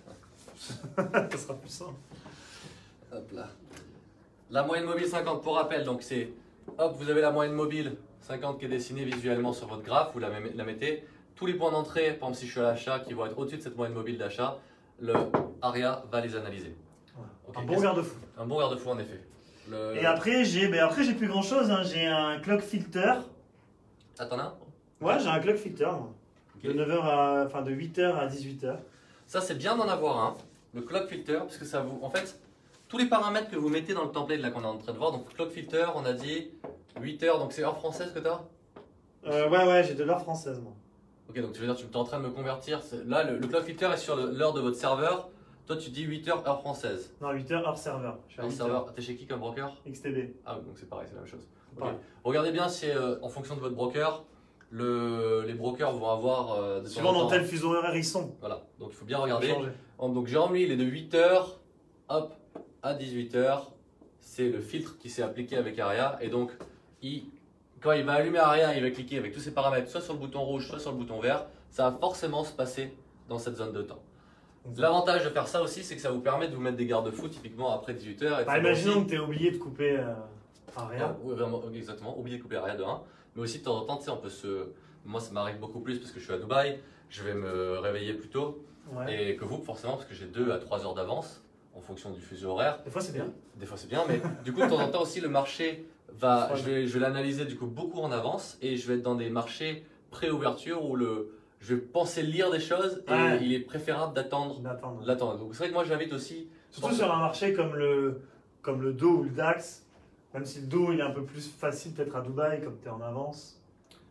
Ça sera plus simple. Hop là. La moyenne mobile 50, pour rappel, donc c'est... Hop, vous avez la moyenne mobile 50 qui est dessinée visuellement sur votre graphe, vous la mettez. Tous les points d'entrée, par exemple si je suis à l'achat, qui vont être au-dessus de cette moyenne mobile d'achat, le Aria va les analyser. Ouais. Okay. Un bon garde-fou. Un bon garde-fou en effet. Et après, j'ai plus grand chose. Hein. J'ai un clock filter. Ah, t'en as? Ouais, j'ai un clock filter. Moi. Okay. De 8h à 18h. Ça, c'est bien d'en avoir un. Le clock filter, parce que ça vous. En fait, tous les paramètres que vous mettez dans le template là qu'on est en train de voir. Donc, clock filter, on a dit 8h, donc c'est heure française que tu as? Ouais, j'ai de l'heure française moi. Ok, donc tu veux dire tu es en train de me convertir. Là, le clock filter est sur l'heure de votre serveur. Toi, tu dis 8h heure française. Non, 8h heure serveur. T'es chez qui comme broker? XTB. Ah, donc c'est pareil, c'est la même chose. Okay. Regardez bien si en fonction de votre broker, les brokers vont avoir. Suivant dans tel fuseau horaire ils sont. Voilà, donc il faut bien regarder. Donc Jérôme, lui, il est de 8h hop, à 18h. C'est le filtre qui s'est appliqué avec Aria. Et donc, quand il va allumer Aria, il va cliquer avec tous ses paramètres, soit sur le bouton rouge, soit sur le bouton vert. Ça va forcément se passer dans cette zone de temps. L'avantage de faire ça aussi, c'est que ça vous permet de vous mettre des garde-fous typiquement après 18h. Imaginons que tu aies oublié de couper Aria. Oui, vraiment, exactement, oublié de couper Aria de 1. Mais aussi de temps en temps, tu sais, on peut moi, ça m'arrive beaucoup plus parce que je suis à Dubaï, je vais me réveiller plus tôt. Ouais. Et que vous, forcément, parce que j'ai 2 à 3 heures d'avance en fonction du fuseau horaire. Des fois, c'est bien. Des fois, c'est bien, mais du coup, de temps en temps aussi, le marché va. Je vais l'analyser du coup beaucoup en avance et je vais être dans des marchés pré-ouverture où je vais penser lire des choses et il est préférable d'attendre. Donc, c'est vrai que moi, j'invite aussi. Surtout sur un marché comme le DO ou le DAX, même si le DO il est un peu plus facile peut-être à Dubaï, comme tu es en avance.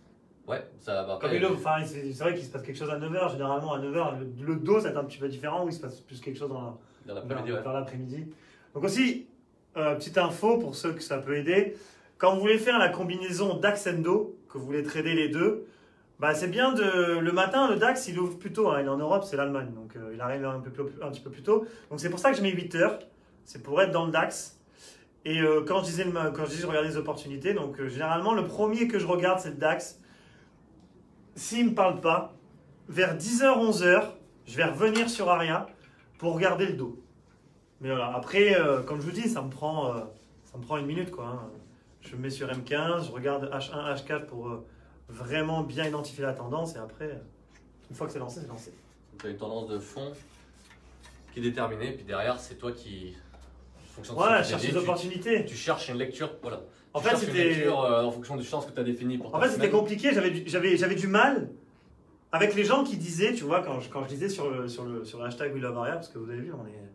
Ouais, ça va. Comme enfin, c'est vrai qu'il se passe quelque chose à 9h. Généralement, à 9h, le dos, c'est un petit peu différent, où il se passe plus quelque chose vers l'après-midi. Donc aussi, petite info pour ceux que ça peut aider. Quand vous voulez faire la combinaison DAX-Endo, que vous voulez trader les deux, bah c'est bien le matin, le DAX, il ouvre plus tôt. Hein, il est en Europe, c'est l'Allemagne. Donc il arrive un petit peu plus tôt. Donc c'est pour ça que je mets 8 heures. C'est pour être dans le DAX. Et quand je disais je regardais les opportunités, donc généralement, le premier que je regarde, c'est le DAX. S'il ne me parle pas, vers 10h, 11h, je vais revenir sur Aria pour regarder le dos. Mais voilà, après, comme je vous dis, ça me prend une minute, quoi. Hein. Je me mets sur M15, je regarde H1, H4 pour vraiment bien identifier la tendance. Et après, une fois que c'est lancé, c'est lancé. Tu as une tendance de fond qui est déterminée, puis derrière, c'est toi qui... Voilà, cherche les opportunités. Tu cherches une lecture, voilà. En fait, c'était en fonction du champ que tu as défini pour En fait, c'était compliqué. J'avais du mal avec les gens qui disaient, tu vois, quand je disais sur le hashtag We Love Aria, parce que vous avez vu,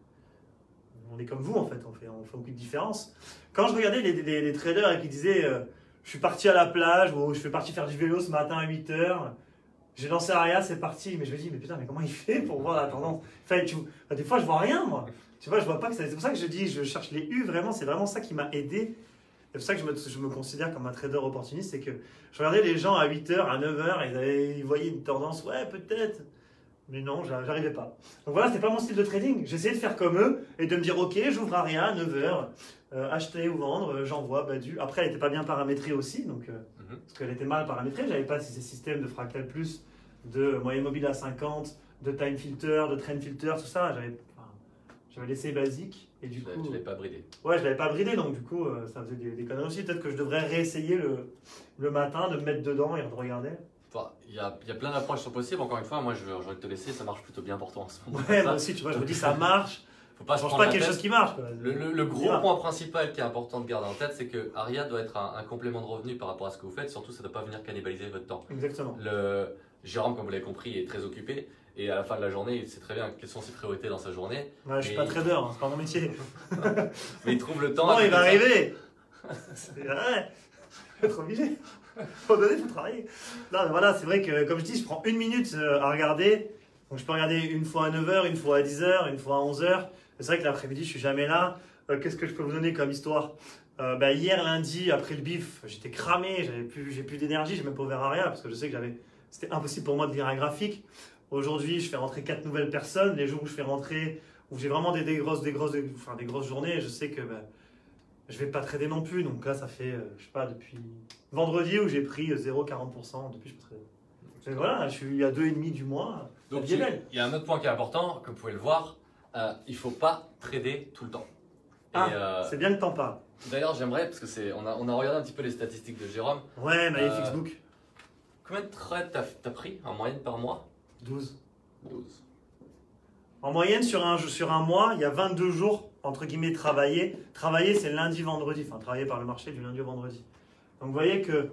on est comme vous en fait, on fait aucune différence. Quand je regardais les traders qui disaient je suis parti à la plage ou je suis parti faire du vélo ce matin à 8h, j'ai lancé Aria, c'est parti. Mais je me dis, mais putain, mais comment il fait pour voir la tendance? Enfin, des fois, je vois rien, moi. Tu vois, je vois pas que c'est pour ça que je dis, je cherche les U, vraiment, c'est vraiment ça qui m'a aidé. C'est pour ça que je me considère comme un trader opportuniste, c'est que je regardais les gens à 8h, à 9h, ils voyaient une tendance, ouais, peut-être. Mais non, j'arrivais pas. Donc voilà, c'était pas mon style de trading. J'essayais de faire comme eux et de me dire, ok, j'ouvre Aria à 9h, acheter ou vendre, j'envoie, Après, elle était pas bien paramétrée aussi, donc, parce qu'elle était mal paramétrée. J'avais pas ces systèmes de fractal plus, de moyenne mobile à 50, de time filter, de trend filter, tout ça. J'avais laissé basique et du coup... Tu l'avais pas bridé. Ouais, je l'avais pas bridé, donc du coup, ça faisait des conneries aussi. Peut-être que je devrais réessayer le matin, de me mettre dedans et de regarder. Il y a plein d'approches qui sont possibles. Encore une fois, moi, j'ai envie de te laisser. Ça marche plutôt bien pour toi en ce moment. Ouais, moi aussi, tu vois, je me dis, ça marche. Faut pas je change pas quelque chose qui marche. Le gros point principal qui est important de garder en tête, c'est que Aria doit être un complément de revenu par rapport à ce que vous faites. Surtout, ça ne doit pas venir cannibaliser votre temps. Exactement. Jérôme, comme vous l'avez compris, est très occupé. Et à la fin de la journée, il sait très bien quelles sont ses priorités dans sa journée. Ouais, je suis pas trader, hein, c'est pas mon métier. Mais il trouve le temps. Non, il va arriver. C'est vrai. Je vais être obligé. Faut donner, faut travailler. Non, mais voilà, c'est vrai que, comme je dis, je prends une minute à regarder. Donc, je peux regarder une fois à 9h, une fois à 10h, une fois à 11h. C'est vrai que l'après-midi, je suis jamais là. Qu'est-ce que je peux vous donner comme histoire? Hier, lundi, après le bif, j'étais cramé, j'ai plus d'énergie, j'ai même pas ouvert Aria parce que je sais que c'était impossible pour moi de lire un graphique. Aujourd'hui, je fais rentrer 4 nouvelles personnes. Les jours où je fais rentrer, où j'ai vraiment des grosses journées, je sais que je vais pas trader non plus. Donc là, ça fait, je sais pas, depuis vendredi où j'ai pris 0,40%. Depuis, je peux trader. Donc voilà, je suis à 2,5 du mois. Donc il y a un autre point qui est important, comme vous pouvez le voir, il faut pas trader tout le temps. C'est bien que t'en parles. D'ailleurs, j'aimerais, parce que on a regardé un petit peu les statistiques de Jérôme. Ouais, Magnifique Book. Combien de trades t'as pris en moyenne par mois? 12. 12. En moyenne, sur un mois, il y a 22 jours, entre guillemets, travaillés. Travailler, c'est lundi, vendredi. Enfin, travailler par le marché du lundi au vendredi. Donc, vous voyez que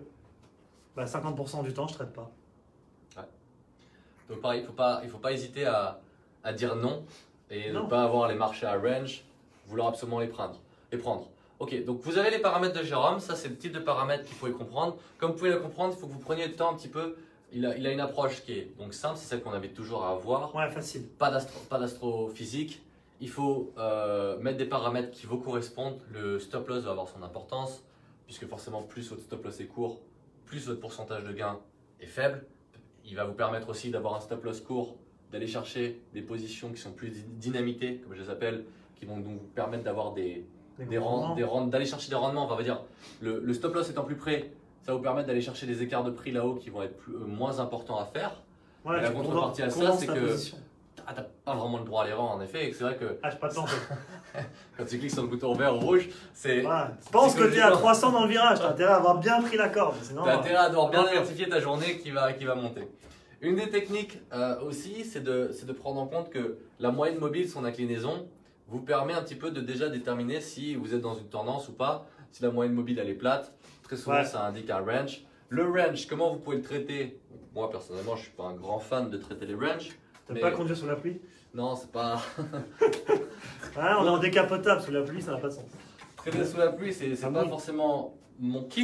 50% du temps, je ne traite pas. Ouais. Donc, pareil, il ne faut pas hésiter à dire non et non. Ne pas avoir les marchés à range, vouloir absolument les prendre. Ok, donc vous avez les paramètres de Jérôme. Ça, c'est le type de paramètres qu'il faut comprendre. Comme vous pouvez le comprendre, il faut que vous preniez le temps un petit peu. Il a une approche qui est donc simple, c'est celle qu'on avait toujours à avoir. Ouais, facile. Pas d'astrophysique. Il faut mettre des paramètres qui vous correspondent. Le stop loss va avoir son importance, puisque forcément, plus votre stop loss est court, plus votre pourcentage de gain est faible. Il va vous permettre aussi d'avoir un stop loss court, d'aller chercher des positions qui sont plus dynamitées, comme je les appelle, qui vont donc vous permettre d'avoir d'aller chercher des rendements. Enfin, on va dire, le stop loss étant plus près, ça va vous permettre d'aller chercher des écarts de prix là-haut qui vont être moins importants à faire. Ouais, la contrepartie à ça, c'est que tu n'as pas vraiment le droit à l'erreur en effet. Et c'est vrai que j'ai pas de temps. quand tu cliques sur le bouton vert ou rouge, c'est. Pense que tu es à 300 dans le virage, tu as intérêt à avoir bien pris la corde. Tu as intérêt à avoir bien identifié ta journée qui va monter. Une des techniques aussi, c'est de prendre en compte que la moyenne mobile, son inclinaison, vous permet un petit peu de déjà déterminer si vous êtes dans une tendance ou pas. Si la moyenne mobile elle est plate, très souvent ça indique un range. Le range, comment vous pouvez le traiter? Moi personnellement, je suis pas un grand fan de traiter les ranges. T'aimes pas conduire sous la pluie? Non, c'est pas. On est en décapotable sous la pluie, ça n'a pas de sens. Traiter sous la pluie, c'est pas forcément mon kiff.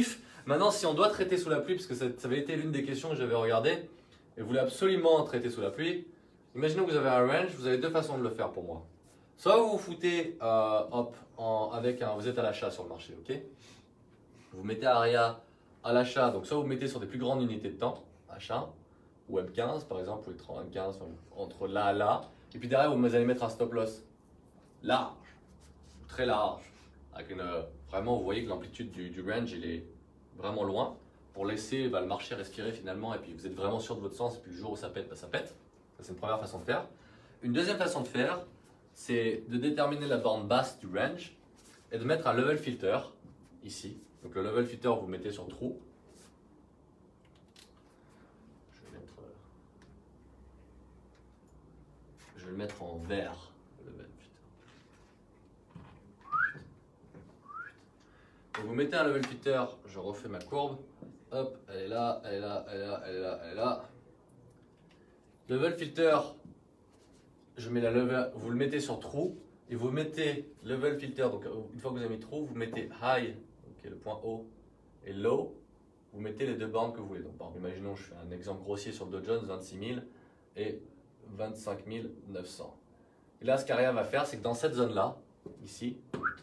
Maintenant, si on doit traiter sous la pluie, parce que ça avait été l'une des questions que j'avais regardées, et vous voulez absolument traiter sous la pluie, imaginons que vous avez un range, vous avez deux façons de le faire pour moi. Soit vous vous foutez, vous êtes à l'achat sur le marché, ok? Vous mettez ARIA à l'achat, donc soit vous mettez sur des plus grandes unités de temps, achat, ou M15 par exemple, ou M15, enfin, entre là et là, et puis derrière vous allez mettre un stop loss large, très large, avec vraiment vous voyez que l'amplitude du range il est vraiment loin, pour laisser le marché respirer finalement, et puis vous êtes vraiment sûr de votre sens, et puis le jour où ça pète, ça pète. Ça c'est une première façon de faire. Une deuxième façon de faire, c'est de déterminer la borne basse du range et de mettre un level filter ici. Donc le level filter, vous mettez sur trou. Je vais le mettre en vert, le level filter. Donc vous mettez un level filter, je refais ma courbe. Hop, elle est là, elle est là, elle est là, elle est là, elle est là. Level filter, je mets la level, vous le mettez sur trou et vous mettez level filter. Donc une fois que vous avez mis trou, vous mettez high, qui est le point haut, et low. Vous mettez les deux bornes que vous voulez. Donc par exemple, imaginons je fais un exemple grossier sur le Dow Jones, 26 000 et 25 900. Et là, ce qu'ARIA va faire, c'est que dans cette zone-là, ici,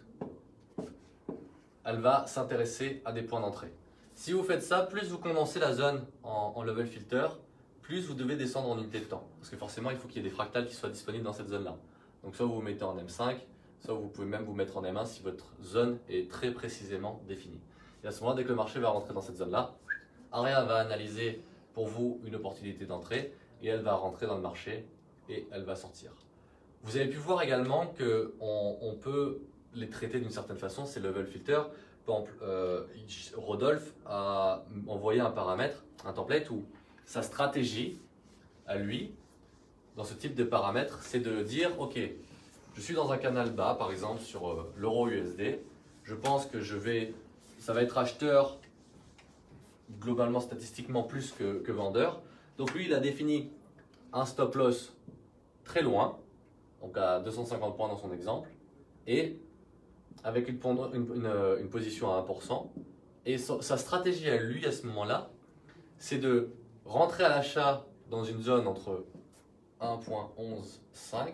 elle va s'intéresser à des points d'entrée. Si vous faites ça, plus vous condensez la zone en level filter, plus vous devez descendre en unité de temps. Parce que forcément, il faut qu'il y ait des fractales qui soient disponibles dans cette zone-là. Donc soit vous vous mettez en M5, soit vous pouvez même vous mettre en M1 si votre zone est très précisément définie. Et à ce moment-là, dès que le marché va rentrer dans cette zone-là, ARIA va analyser pour vous une opportunité d'entrée et elle va rentrer dans le marché et elle va sortir. Vous avez pu voir également qu'on peut les traiter d'une certaine façon, ces level filters. Par exemple, Rodolphe a envoyé un paramètre, un template où sa stratégie à lui, dans ce type de paramètres, c'est de dire ok, je suis dans un canal bas, par exemple sur l'euro USD, je pense que ça va être acheteur globalement statistiquement plus que vendeur. Donc lui, il a défini un stop loss très loin, donc à 250 points dans son exemple, et avec une position à 1%. Et sa stratégie à lui à ce moment-là, c'est de rentrer à l'achat dans une zone entre 1.11.5,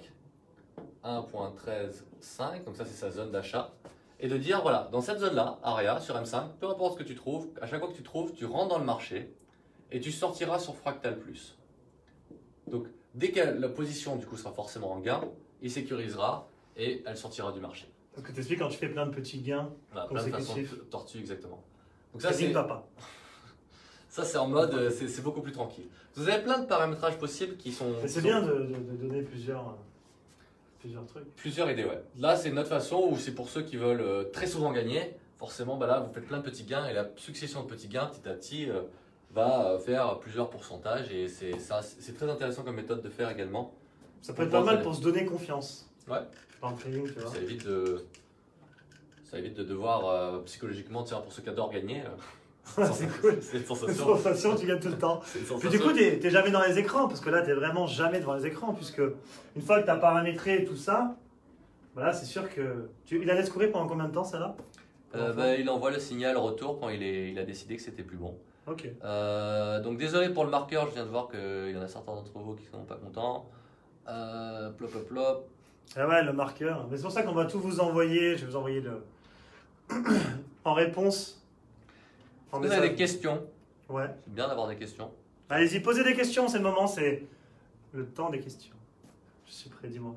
1.13.5, donc ça c'est sa zone d'achat, et de dire voilà, dans cette zone-là, ARIA, sur M5, peu importe ce que tu trouves, à chaque fois que tu trouves, tu rentres dans le marché et tu sortiras sur Fractal Plus. Donc dès que la position du coup sera forcément en gain, il sécurisera et elle sortira du marché. Parce que tu expliques quand tu fais plein de petits gains. Voilà, plein de façons tortues, exactement. Donc ça c'est papa. Ça c'est en mode, c'est beaucoup plus tranquille. Vous avez plein de paramétrages possibles qui sont... C'est bien de donner plusieurs trucs. Plusieurs idées, ouais. Là c'est notre façon où c'est pour ceux qui veulent très souvent gagner. Forcément, bah là vous faites plein de petits gains et la succession de petits gains petit à petit va faire plusieurs pourcentages et c'est très intéressant comme méthode de faire également. Ça peut être pas mal pour se donner confiance. Ouais. Dans le trading, tu vois. Ça évite de devoir psychologiquement, tiens, pour ceux qui adorent gagner. C'est cool. C'est une sensation. C'est une sensation, tu gagnes tout le temps. Puis du coup, t'es jamais dans les écrans, parce que là, t'es vraiment jamais devant les écrans, puisque une fois que t'as paramétré tout ça, voilà, c'est sûr que. Il a laissé courir pendant combien de temps, ça là Il envoie le signal retour quand il a décidé que c'était plus bon. Ok. Donc désolé pour le marqueur, je viens de voir qu'il y en a certains d'entre vous qui sont pas contents. Plop plop plop. Ah ouais, le marqueur. Mais c'est pour ça qu'on va tout vous envoyer. Je vais vous envoyer en réponse. Si vous avez des questions, ouais. C'est bien d'avoir des questions. Allez-y, posez des questions, c'est le moment, c'est le temps des questions. Je suis prêt, dis-moi.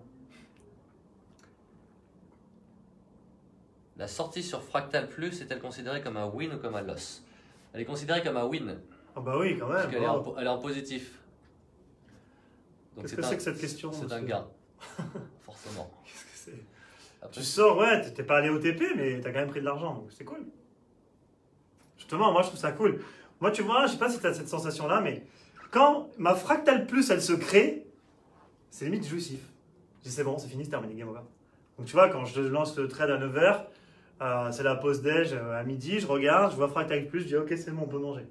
La sortie sur Fractal Plus est-elle considérée comme un win ou comme un loss? Elle est considérée comme un win. Ah bah oui, quand même. Parce qu'elle elle est en positif. Qu'est-ce que c'est que cette question? C'est un gain. Forcément. Qu'est-ce que c'est? Tu sors, ouais, t'es pas allé au TP, mais t'as quand même pris de l'argent, donc c'est cool. Justement, moi je trouve ça cool. Moi, tu vois, je sais pas si t'as cette sensation-là, mais quand ma Fractal Plus, elle se crée, c'est limite jouissif. Je dis c'est bon, c'est fini, c'est terminé, game over. Donc tu vois, quand je lance le trade à 9h, c'est la pause déj à midi, je regarde, je vois Fractal Plus, je dis ok, c'est bon, on peut manger.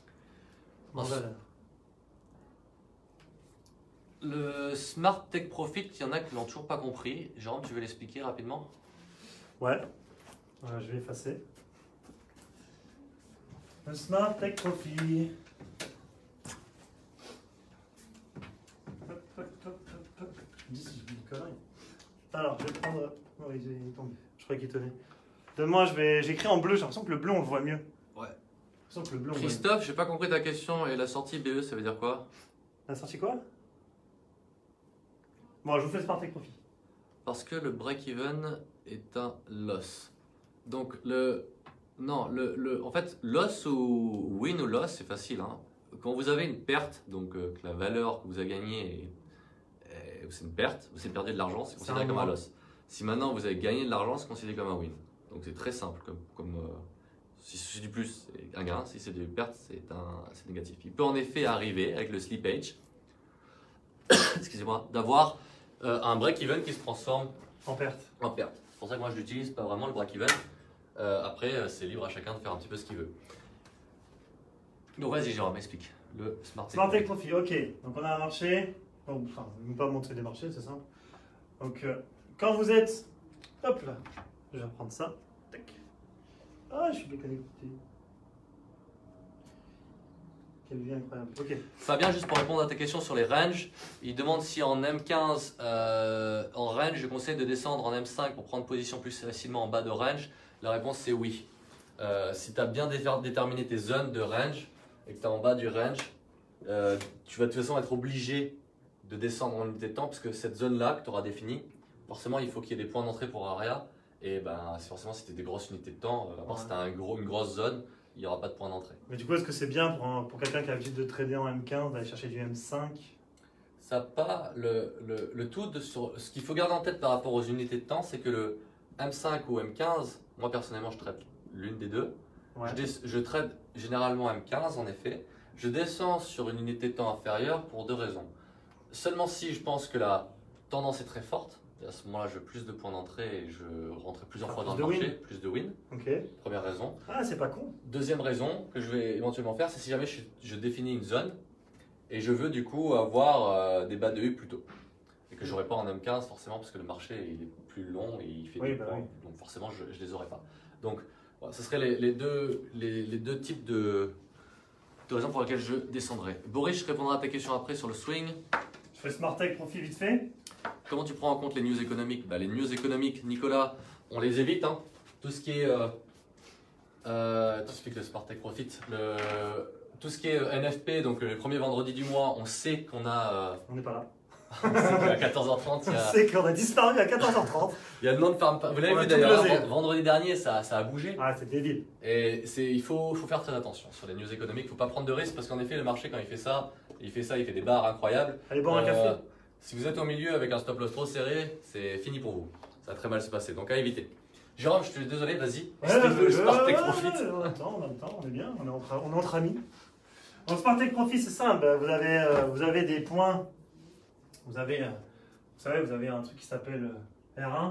Le Smart Tech Profit, il y en a qui l'ont toujours pas compris. Jérôme, tu veux l'expliquer rapidement? Ouais, je vais effacer. Le Smart Take Profit. Hop, hop, hop, hop, hop. Je me dis si je dis une connerie. Alors, je vais prendre. Oh, il est tombé. Je croyais qu'il tenait. Donne-moi, j'écris en bleu. J'ai l'impression que le bleu, on le voit mieux. Ouais. J'ai l'impression que le bleu, on le voit mieux. Christophe, j'ai pas compris ta question. Et la sortie BE, ça veut dire quoi? La sortie quoi? Bon, je vous fais Smart Take Profit. Parce que le break-even est un loss. Donc, en fait, loss ou win ou loss, c'est facile. Hein. Quand vous avez une perte, donc que la valeur que vous avez gagnée, c'est une perte, vous avez perdu de l'argent, c'est considéré comme un loss. Si maintenant vous avez gagné de l'argent, c'est considéré comme un win. Donc c'est très simple. Si c'est du plus, c'est un gain. Si c'est des pertes, c'est négatif. Il peut en effet arriver avec le slippage, excusez-moi, d'avoir un break-even qui se transforme En perte. en perte. C'est pour ça que moi je l'utilise pas vraiment le break-even. Après, c'est libre à chacun de faire un petit peu ce qu'il veut. Donc vas-y Jérôme, explique. Le Smart Take Profit, ok. Donc on a un marché. Enfin, je ne vais pas montrer des marchés, c'est simple. Donc quand vous êtes. Hop là. Je vais prendre ça. Tac. Ah, je suis déconnecté. Quelle vie incroyable. Ok. Fabien, juste pour répondre à ta question sur les ranges, il demande si en M15, en range, je conseille de descendre en M5 pour prendre position plus facilement en bas de range. La réponse c'est oui. Si tu as bien déterminé tes zones de range et que tu es en bas du range, tu vas de toute façon être obligé de descendre en unité de temps parce que cette zone-là que tu auras définie, forcément il faut qu'il y ait des points d'entrée pour Aria. Et ben, forcément, si tu as des grosses unités de temps, à part si tu as une grosse zone, il n'y aura pas de point d'entrée. Mais du coup, est-ce que c'est bien pour quelqu'un qui a l'habitude de trader en M15 d'aller chercher du M5? Ça pas le tout ce qu'il faut garder en tête par rapport aux unités de temps, c'est que le M5 ou M15, moi personnellement je traite l'une des deux. Ouais. Je traite généralement M15 en effet. Je descends sur une unité de temps inférieure pour deux raisons. Seulement si je pense que la tendance est très forte, et à ce moment-là je veux plus de points d'entrée et je rentrerai plusieurs fois dans le marché, plus de win. Ok. Première raison. Ah, c'est pas con. Deuxième raison que je vais éventuellement faire, c'est si jamais je définis une zone et je veux du coup avoir des bas de U plus tôt. Et que je n'aurai pas en M15 forcément parce que le marché il est plus long et il fait des points. Donc forcément je ne les aurai pas. Donc voilà, ce seraient les deux types de raisons pour lesquelles je descendrai. Boris, je répondrai à ta question après sur le swing. Je fais Smart Take Profit vite fait. Comment tu prends en compte les news économiques? Les news économiques, Nicolas, on les évite. Hein. Tout ce qui est... t'expliques le Smart Take Profit. Tout ce qui est NFP, donc le premier vendredi du mois, on sait qu'on a... On n'est pas là. on sait qu'à 14h30, On sait qu'on a disparu à 14h30. Il y a le non-farm... Vous l'avez vu d'ailleurs, vendredi dernier, ça a bougé. Ah, c'est débile. Et il faut faire très attention sur les news économiques. Il ne faut pas prendre de risques parce qu'en effet, le marché, quand il fait ça, il fait des barres incroyables. Allez boire un café. Si vous êtes au milieu avec un stop loss trop serré, c'est fini pour vous. Ça va très mal se passer, donc à éviter. Jérôme, je suis désolé, vas-y. Smart Take Profit. En même temps, on est bien, on est entre amis. Donc Smart Take Profit, c'est simple. Vous avez des points. Vous avez un truc qui s'appelle R1.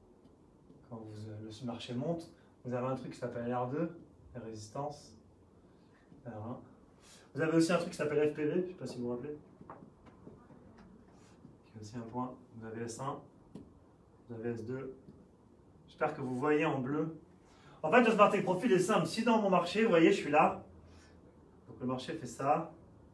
Quand le marché monte, vous avez un truc qui s'appelle R2, la résistance. R1. Vous avez aussi un truc qui s'appelle FPV, je ne sais pas si vous vous rappelez. Qui est aussi un point. Vous avez S1, vous avez S2. J'espère que vous voyez en bleu. En fait, le Smart Take Profit est simple. Si dans mon marché, vous voyez, je suis là. Donc le marché fait ça.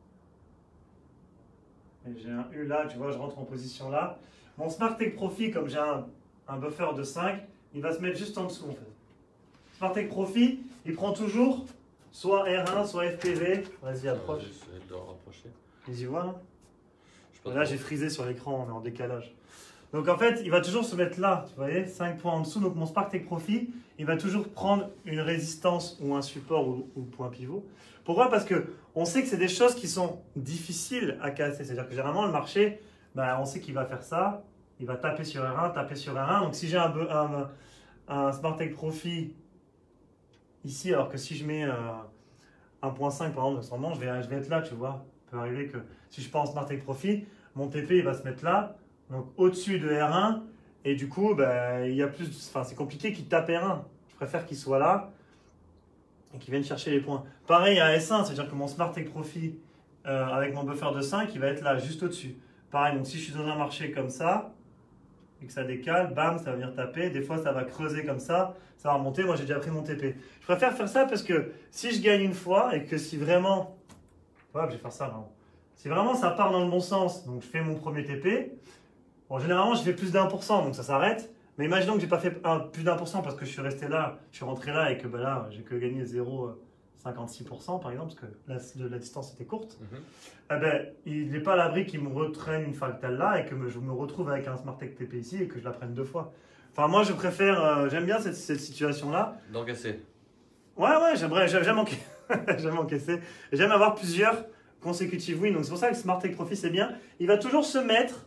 Et j'ai un U là, tu vois, je rentre en position là. Mon Smart Take Profit, comme j'ai un buffer de 5, il va se mettre juste en dessous en fait. Smart Take Profit, il prend toujours soit R1, soit FPV. Vas-y, approche. Je dois rapprocher. Ils y voient là. Là, j'ai frisé sur l'écran, on est en décalage. Donc en fait, il va toujours se mettre là, vous voyez, 5 points en dessous. Donc mon Smart Take Profit, il va toujours prendre une résistance ou un support ou point pivot. Pourquoi? Parce que on sait que c'est des choses qui sont difficiles à casser. C'est-à-dire que généralement, le marché, on sait qu'il va faire ça. Il va taper sur R1, taper sur R1. Donc si j'ai un Smart Take Profit ici, alors que si je mets 1.5 par exemple, je vais être là, tu vois. Il peut arriver que si je prends en Smart Take Profit, mon TP il va se mettre là, donc au-dessus de R1. Et du coup, il y a plus, c'est compliqué qu'il tape R1. Je préfère qu'il soit là et qu'il vienne chercher les points. Pareil à S1, c'est-à-dire que mon Smart Take Profit avec mon buffer de 5, il va être là, juste au-dessus. Pareil, donc si je suis dans un marché comme ça, et que ça décale, bam, ça va venir taper. Des fois, ça va creuser comme ça va remonter. Moi, j'ai déjà pris mon TP. Je préfère faire ça parce que si je gagne une fois et que si vraiment... Ouais, je vais faire ça, vraiment. Si vraiment ça part dans le bon sens, donc je fais mon premier TP, bon, généralement, je fais plus d'1%, donc ça s'arrête. Mais imaginons que j'ai pas fait plus d'1% parce que je suis resté là, je suis rentré là et que ben là, j'ai que gagné 0,56% par exemple, parce que la distance était courte. Eh ben, il n'est pas à l'abri qu'il me retraîne une fractale là et que je me retrouve avec un SmartTech TP ici et que je la prenne 2 fois. Enfin, moi, je préfère, j'aime bien cette situation-là. D'encaisser. Ouais, j'aime j'aime encaisser. J'aime avoir plusieurs consécutives wins. Donc, c'est pour ça que le SmartTech Profit, c'est bien. Il va toujours se mettre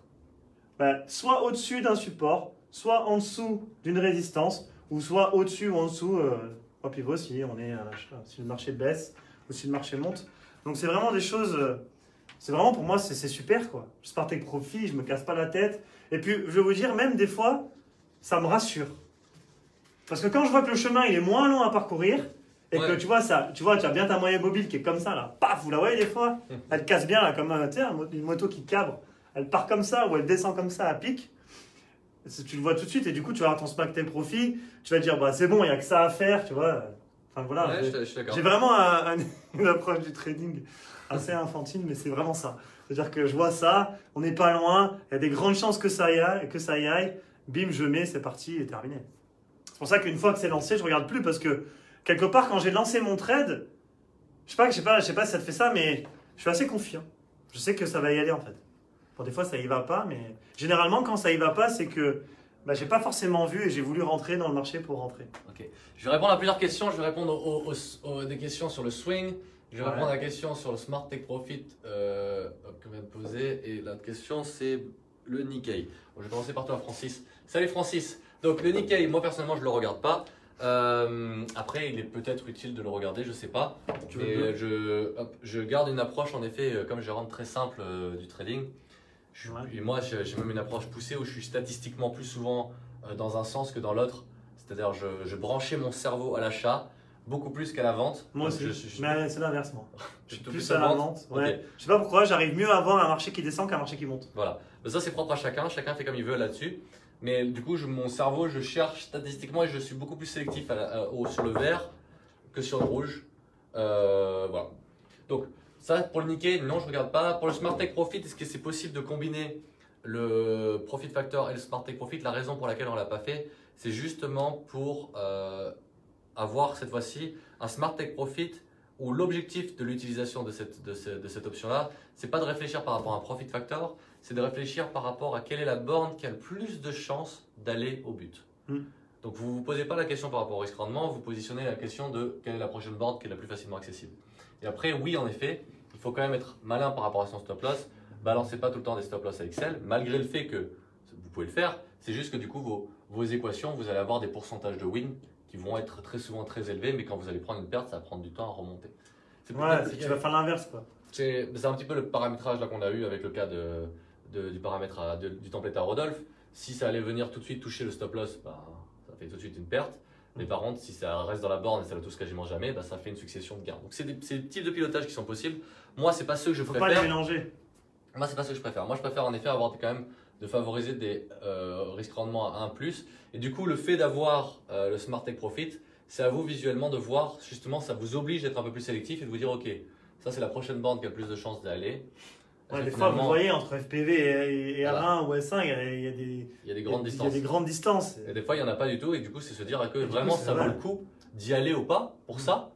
soit au-dessus d'un support, soit en dessous d'une résistance, ou soit au-dessus ou en dessous au pivot si si le marché baisse ou si le marché monte. Donc, c'est vraiment des choses. C'est vraiment pour moi, c'est super quoi. Le SmartTech Profit, je me casse pas la tête. Et puis, je vais vous dire, même des fois, ça me rassure. Parce que quand je vois que le chemin il est moins long à parcourir, et que tu as bien ta moyenne mobile qui est comme ça, là, paf, vous la voyez des fois, elle casse bien, là, comme une moto qui cabre, elle part comme ça, ou elle descend comme ça à pic. Tu le vois tout de suite, et du coup, tu vas avoir ton SmartTech Profit, tu vas te dire, bah, c'est bon, il n'y a que ça à faire, tu vois. Enfin voilà, Ouais, je suis d'accord. j'ai vraiment une approche du trading assez infantile, mais c'est vraiment ça. C'est-à-dire que je vois ça, on n'est pas loin, il y a des grandes chances que ça y aille, bim, je mets, c'est parti, et terminé. C'est pour ça qu'une fois que c'est lancé, je regarde plus parce que quelque part, quand j'ai lancé mon trade, je sais pas si ça te fait ça, mais je suis assez confiant. Je sais que ça va y aller en fait. Bon, des fois, ça y va pas, mais généralement, quand ça y va pas, c'est que j'ai pas forcément vu et j'ai voulu rentrer dans le marché pour rentrer. Ok. Je vais répondre à plusieurs questions. Je vais répondre aux des questions sur le swing. Je vais répondre à la question sur le SmartTech Profit que vient de poser. Et la question, c'est le Nikkei. Bon, je vais commencer par toi, Francis. Salut Francis. Donc le Nikkei, moi personnellement, je ne le regarde pas. Après, il est peut-être utile de le regarder, je ne sais pas. Mais je garde une approche, en effet, comme je rentre très simple du trading. Et moi, j'ai même une approche poussée où je suis statistiquement plus souvent dans un sens que dans l'autre. C'est-à-dire, je branchais mon cerveau à l'achat beaucoup plus qu'à la vente. Moi aussi, mais c'est l'inverse, moi. Je suis plus à la vente. Ouais. Okay. Je sais pas pourquoi, j'arrive mieux à voir un marché qui descend qu'un marché qui monte. Voilà. Mais ça, c'est propre à chacun. Chacun fait comme il veut là-dessus. Mais du coup, mon cerveau, je cherche statistiquement et je suis beaucoup plus sélectif sur le vert que sur le rouge. Voilà. Donc, ça, pour le Nikkei, non, je ne regarde pas. Pour le SmartTech Profit, est-ce que c'est possible de combiner le Profit Factor et le SmartTech Profit? La raison pour laquelle on ne l'a pas fait, c'est justement pour avoir cette fois-ci un SmartTech Profit où l'objectif de l'utilisation de cette option-là, c'est pas de réfléchir par rapport à un Profit Factor, c'est de réfléchir par rapport à quelle est la borne qui a le plus de chances d'aller au but. Donc vous ne vous posez pas la question par rapport au risque-rendement, vous positionnez la question de quelle est la prochaine borne qui est la plus facilement accessible. Et après, oui, en effet, il faut quand même être malin par rapport à son stop-loss. Balancez pas tout le temps des stop-loss à Excel, malgré le fait que vous pouvez le faire. C'est juste que du coup, vos équations, vous allez avoir des pourcentages de win qui vont être très souvent très élevés, mais quand vous allez prendre une perte, ça va prendre du temps à remonter. Tu vas faire l'inverse, quoi. C'est un petit peu le paramétrage qu'on a eu avec le cas du paramètre du template à Rodolphe. Si ça allait venir tout de suite toucher le stop-loss, ça fait tout de suite une perte. Mais par contre, si ça reste dans la borne et ça ne le touche quasiment jamais, ça fait une succession de gains. Donc c'est des types de pilotage qui sont possibles. Moi, c'est pas ceux que je préfère. Faut pas les mélanger. Moi, c'est pas ce que je préfère. Moi, je préfère en effet avoir quand même de favoriser des risques rendement à 1+. Et du coup, le fait d'avoir le SmartTech Profit, c'est à vous visuellement de voir, justement, ça vous oblige d'être un peu plus sélectif et de vous dire, ok, ça c'est la prochaine borne qui a le plus de chances d'aller. Ouais, des fois, vous voyez, entre FPV et R1 ou S1, il y a des grandes distances. Il y a des grandes distances. Et des fois, il n'y en a pas du tout. Et du coup, c'est se dire que vraiment, ça vaut le coup d'y aller ou pas pour ça.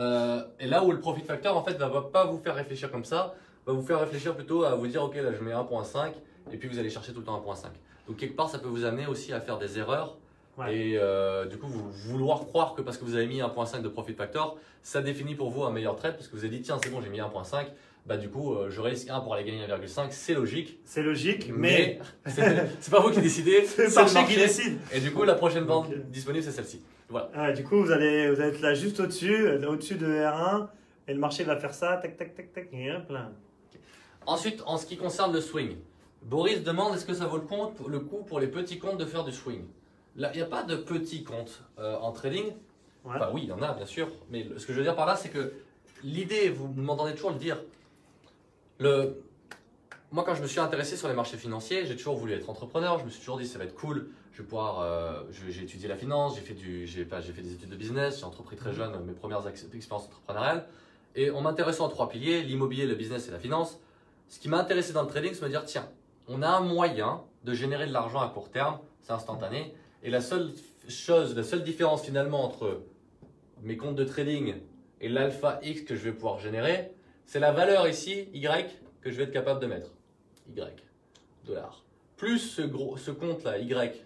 Et là où le Profit Factor, en fait, ne va pas vous faire réfléchir comme ça, va vous faire réfléchir plutôt à vous dire, ok, là, je mets 1.5 et puis vous allez chercher tout le temps 1.5. Donc, quelque part, ça peut vous amener aussi à faire des erreurs. Ouais. Et du coup, vous vouloir croire que parce que vous avez mis 1.5 de Profit Factor, ça définit pour vous un meilleur trade parce que vous avez dit, tiens, c'est bon, j'ai mis 1.5. Du coup, je risque 1 pour aller gagner 1,5, c'est logique. C'est logique, mais c'est pas vous qui décidez, c'est le marché qui décide. Et du coup, la prochaine vente disponible, c'est celle-ci. Voilà. Du coup, vous allez être là juste au-dessus de R1, et le marché va faire ça, tac, tac, tac, tac, et hop là. Ensuite, en ce qui concerne le swing, Boris demande est-ce que ça vaut le coup pour les petits comptes de faire du swing? Là, il n'y a pas de petits comptes en trading. Ouais. Enfin, oui, il y en a, bien sûr. Mais ce que je veux dire par là, c'est que l'idée, vous m'entendez toujours le dire, moi, quand je me suis intéressé sur les marchés financiers, j'ai toujours voulu être entrepreneur. Je me suis toujours dit, ça va être cool. Je vais pouvoir, j'ai étudié la finance, j'ai fait des études de business, j'ai entrepris très jeune mes premières expériences entrepreneuriales. Et en m'intéressant aux 3 piliers, l'immobilier, le business et la finance, ce qui m'a intéressé dans le trading, c'est me dire, tiens, on a un moyen de générer de l'argent à court terme, c'est instantané. Et la seule différence finalement entre mes comptes de trading et l'alpha X que je vais pouvoir générer, c'est la valeur ici, Y, que je vais être capable de mettre. Y, dollar. Plus ce compte-là, Y,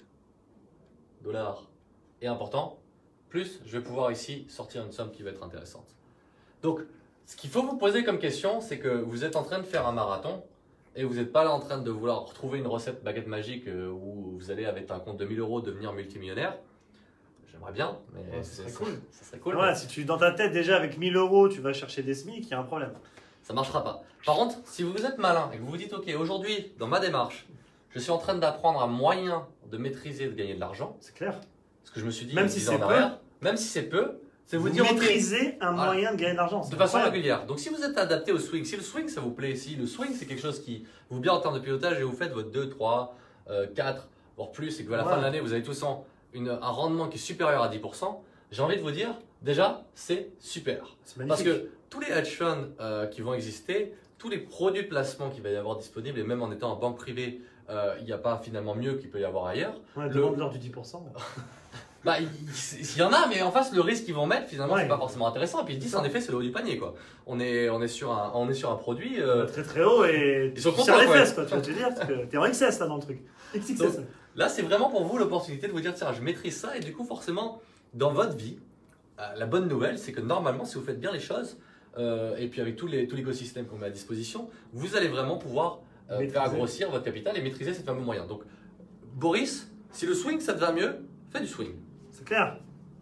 dollar, est important, plus je vais pouvoir ici sortir une somme qui va être intéressante. Donc, ce qu'il faut vous poser comme question, c'est que vous êtes en train de faire un marathon et vous n'êtes pas là en train de vouloir retrouver une recette baguette magique où vous allez avec un compte de 1000 € devenir multimillionnaire. J'aimerais bien, mais ouais, ça serait cool. Ça serait cool. Ouais, si tu, dans ta tête déjà avec 1000 € tu vas chercher des SMIC, il y a un problème. Ça ne marchera pas. Par contre, si vous êtes malin et que vous vous dites, ok, aujourd'hui, dans ma démarche, je suis en train d'apprendre un moyen de maîtriser, de gagner de l'argent. C'est clair. Parce que je me suis dit, même si c'est peu, même si c'est peu, c'est vous dire, maîtriser un moyen de gagner de l'argent. De façon régulière. Donc si vous êtes adapté au swing, si le swing ça vous plaît, si le swing c'est quelque chose qui vous vient en termes de pilotage et vous faites votre 2, 3, 4, voire plus, et que à la fin de l'année vous avez tous un rendement qui est supérieur à 10%, j'ai envie de vous dire, déjà, c'est super. Parce que tous les hedge funds qui vont exister, tous les produits de placement qu'il va y avoir disponibles, et même en étant en banque privée, il n'y a pas finalement mieux qu'il peut y avoir ailleurs. Ouais, demande-leur du 10%. Bah, il y en a, mais en face, le risque qu'ils vont mettre, finalement, c'est pas forcément intéressant. Et puis, ils disent, en effet, c'est le haut du panier, quoi. On est sur un produit. Très très haut et ils sont sur les fesses, quoi. Tu vas te dire, parce que t'es en XS là dans le truc. XXS. Donc, là, c'est vraiment pour vous l'opportunité de vous dire, tiens, je maîtrise ça. Et du coup, forcément, dans votre vie, la bonne nouvelle, c'est que normalement, si vous faites bien les choses, et puis avec tout l'écosystème qu'on met à disposition, vous allez vraiment pouvoir faire grossir votre capital et maîtriser ces fameux moyens. Donc, Boris, si le swing, ça te va mieux, fais du swing. C'est clair.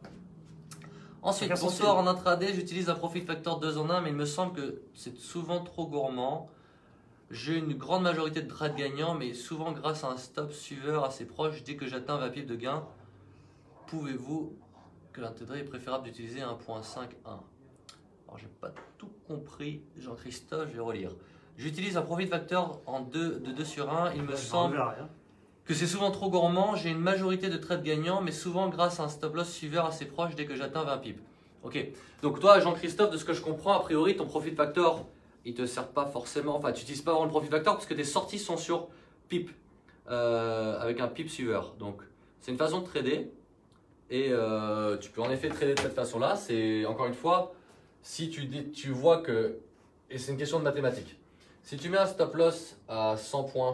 Ensuite, bonsoir, en intraday, j'utilise un profit factor 2 en 1, mais il me semble que c'est souvent trop gourmand. J'ai une grande majorité de trades gagnants, mais souvent grâce à un stop suiveur assez proche, dès que j'atteins 20 pips de gain, pouvez-vous que l'intérêt est préférable d'utiliser 1.51. Alors, j'ai pas tout compris, Jean-Christophe, je vais relire. J'utilise un profit factor de 2 sur 1, il me semble que c'est souvent trop gourmand, j'ai une majorité de trades gagnants, mais souvent grâce à un stop loss suiveur assez proche dès que j'atteins 20 pips. Ok, donc toi Jean-Christophe, de ce que je comprends, a priori ton profit factor, il te sert pas forcément, enfin tu n'utilises pas vraiment le profit factor parce que tes sorties sont sur pip, avec un pip suiveur. Donc c'est une façon de trader et tu peux en effet trader de cette façon-là. C'est encore une fois, si tu vois que, et c'est une question de mathématiques, si tu mets un stop loss à 100 points,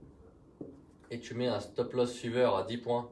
et tu mets un stop loss suiveur à 10 points,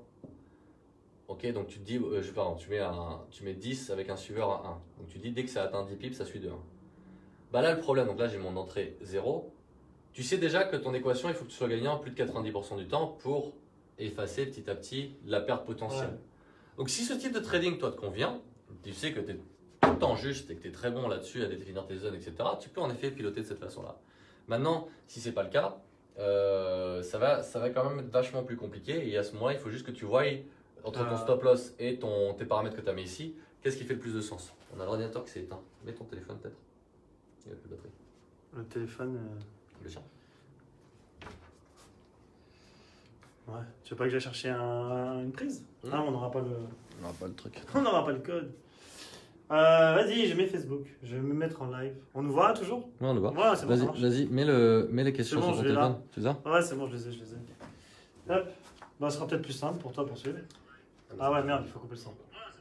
ok, donc tu te dis, tu mets 10 avec un suiveur à 1. Donc tu dis dès que ça atteint 10 pips, ça suit de 1. Bah là le problème, donc là j'ai mon entrée 0. Tu sais déjà que ton équation, il faut que tu sois gagnant plus de 90% du temps pour effacer petit à petit la perte potentielle. Ouais. Donc si ce type de trading toi te convient, tu sais que tu es tout le temps juste et que tu es très bon là-dessus à définir tes zones, etc. Tu peux en effet piloter de cette façon-là. Maintenant, si ce n'est pas le cas, ça va quand même être vachement plus compliqué et à ce moment-là, il faut juste que tu voies entre ton stop loss et tes paramètres que tu as mis ici, qu'est-ce qui fait le plus de sens. On a l'ordinateur qui s'est éteint. Mets ton téléphone peut-être. Il n'y a plus de batterie. Le téléphone. Le tien. Ouais. Tu veux pas que j'aille chercher une prise? Ah, on n'aura pas le. On n'aura pas le truc. On n'aura pas le code. Vas-y, je mets Facebook. Je vais me mettre en live. On nous voit toujours? Ouais, on nous voit. Ouais, c'est bon, vas-y, mets les questions sur ton téléphone. Tu les as? Ouais, c'est bon, je les ai. Hop. Bah, ce sera peut-être plus simple pour toi pour suivre. Ah ouais, merde, il faut couper le son.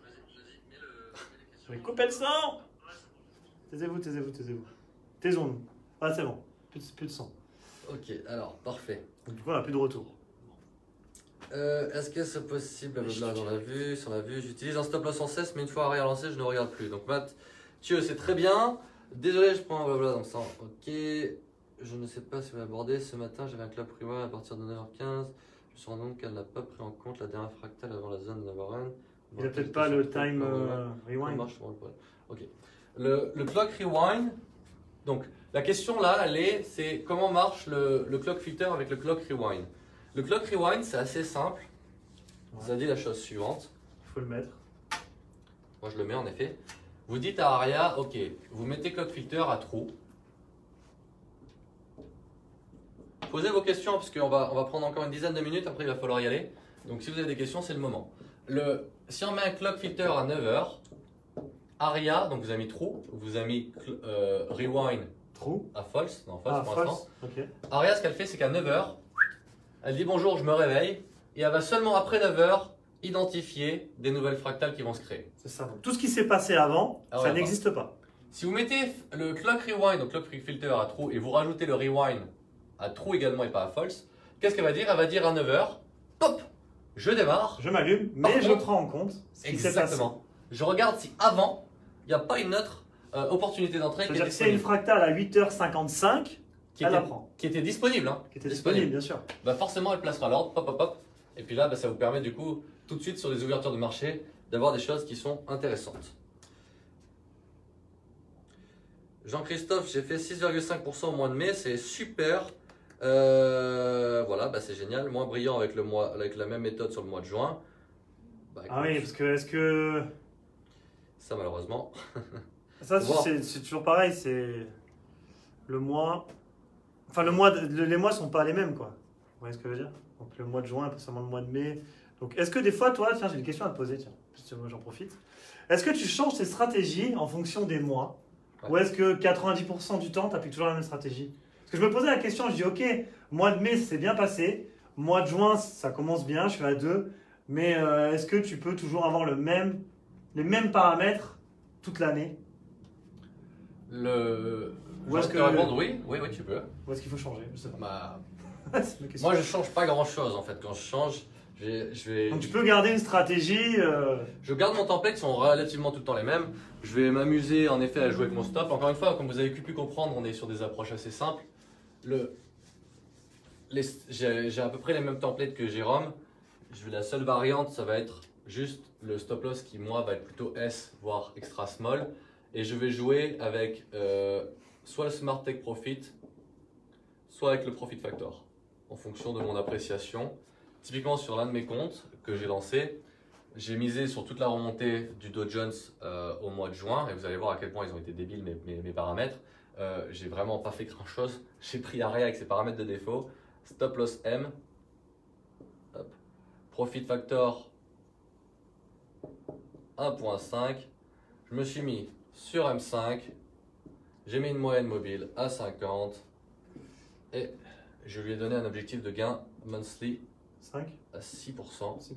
Je vais couper le son! Taisez-vous. Taisons-nous. Ah, c'est bon. Plus de son. Ok, alors, parfait. Donc, du coup, on n'a plus de retour. Est-ce que c'est possible, blablabla, sur la vue, j'utilise un stop loss en cesse, mais une fois arrière lancé, je ne regarde plus. Donc Mathieu, c'est très bien. Désolé, je prends un blabla dans le sens. Ok, je ne sais pas si vous l'abordez. Ce matin, j'avais un club primaire à partir de 9h15. Je me suis rendu compte qu'elle n'a pas pris en compte la dernière fractale avant la zone de la Warren. Il n'a peut-être pas le time rewind. Ok. Le clock rewind. Donc la question là, c'est comment marche le clock filter avec le clock rewind. Le clock rewind, c'est assez simple. Ça dit la chose suivante. Il faut le mettre. Moi, je le mets en effet. Vous dites à Aria, ok, vous mettez clock filter à true. Posez vos questions parce qu'on va prendre encore une dizaine de minutes, après il va falloir y aller. Donc si vous avez des questions, c'est le moment. Si on met un clock filter à 9h, Aria, donc vous avez mis true, vous avez mis rewind True. à false, non false Ah, pour false. l'instant. Ok. Aria, ce qu'elle fait, c'est qu'à 9h, elle dit bonjour, je me réveille, et elle va seulement après 9h identifier des nouvelles fractales qui vont se créer. C'est ça. Donc, tout ce qui s'est passé avant, Ah ça ouais, n'existe pas. Si vous mettez le clock rewind, donc clock filter à true, et vous rajoutez le rewind à true également et pas à false, qu'est-ce qu'elle va dire? Elle va dire à 9h, pop, je démarre. Je m'allume, Par mais je contre, prends en compte ce qui s'est passé. exactement. Je regarde si avant, il n'y a pas une autre opportunité d'entrée qui est C'est-à-dire que s'il y a une disponible. fractale à 8h55, elle la prend. Qui était disponible. Hein. Qui était disponible, bien sûr. Bah forcément, elle placera l'ordre, pop, pop, pop. Et puis là, bah, ça vous permet du coup, tout de suite sur les ouvertures de marché, d'avoir des choses qui sont intéressantes. Jean-Christophe, j'ai fait 6,5% au mois de mai, c'est super. Voilà, bah, c'est génial. Moins brillant avec la même méthode sur le mois de juin. Bah, Ah oui, parce que est-ce que ça malheureusement. ça Wow. c'est toujours pareil, c'est le mois. Enfin le mois, les mois sont pas les mêmes quoi. Vous voyez ce que je veux dire? Donc le mois de juin, pas seulement le mois de mai. Donc est-ce que des fois toi, tiens, j'ai une question à te poser, tiens, moi j'en profite. Est-ce que tu changes tes stratégies en fonction des mois? Ouais. Ou est-ce que 90% du temps, tu appliques toujours la même stratégie? Parce que je me posais la question, je dis ok, mois de mai c'est bien passé, mois de juin ça commence bien, je suis à 2, mais est-ce que tu peux toujours avoir les mêmes paramètres toute l'année? Ou est-ce que- répondre oui, tu peux. Ou est-ce qu'il faut changer? Je sais pas. Bah, C'est ma question. moi, je change pas grand chose en fait. Quand je change, je vais. Donc tu peux garder une stratégie. Je garde mon template qui sont relativement tout le temps les mêmes. Je vais m'amuser en effet à jouer avec mon stop. Encore une fois, comme vous avez pu comprendre, on est sur des approches assez simples. J'ai à peu près les mêmes templates que Jérôme. La seule variante, ça va être juste le stop loss qui, moi, va être plutôt S, voire extra small. Et je vais jouer avec soit le Smart Take Profit, soit avec le Profit Factor, en fonction de mon appréciation. Typiquement, sur l'un de mes comptes que j'ai lancé, j'ai misé sur toute la remontée du Dow Jones au mois de juin. Et vous allez voir à quel point ils ont été débiles, mes paramètres. J'ai vraiment pas fait grand chose. J'ai pris Aria avec ses paramètres de défaut. Stop loss M. Hop. Profit factor 1.5. Je me suis mis sur M5. J'ai mis une moyenne mobile à 50. Et je lui ai donné un objectif de gain monthly 5, à 6%. 6%.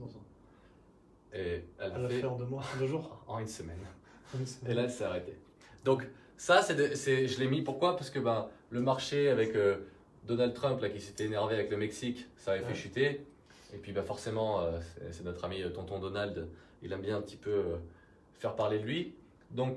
Et elle Elle a a fait fait en 2 mois, en 2 jours. en une semaine. Et là, elle s'est arrêtée. Donc, ça, je l'ai mis pourquoi? Parce que ben, le marché avec Donald Trump là, qui s'était énervé avec le Mexique, ça avait fait chuter. Et puis, ben, forcément, c'est notre ami tonton Donald, il aime bien un petit peu faire parler de lui. Donc,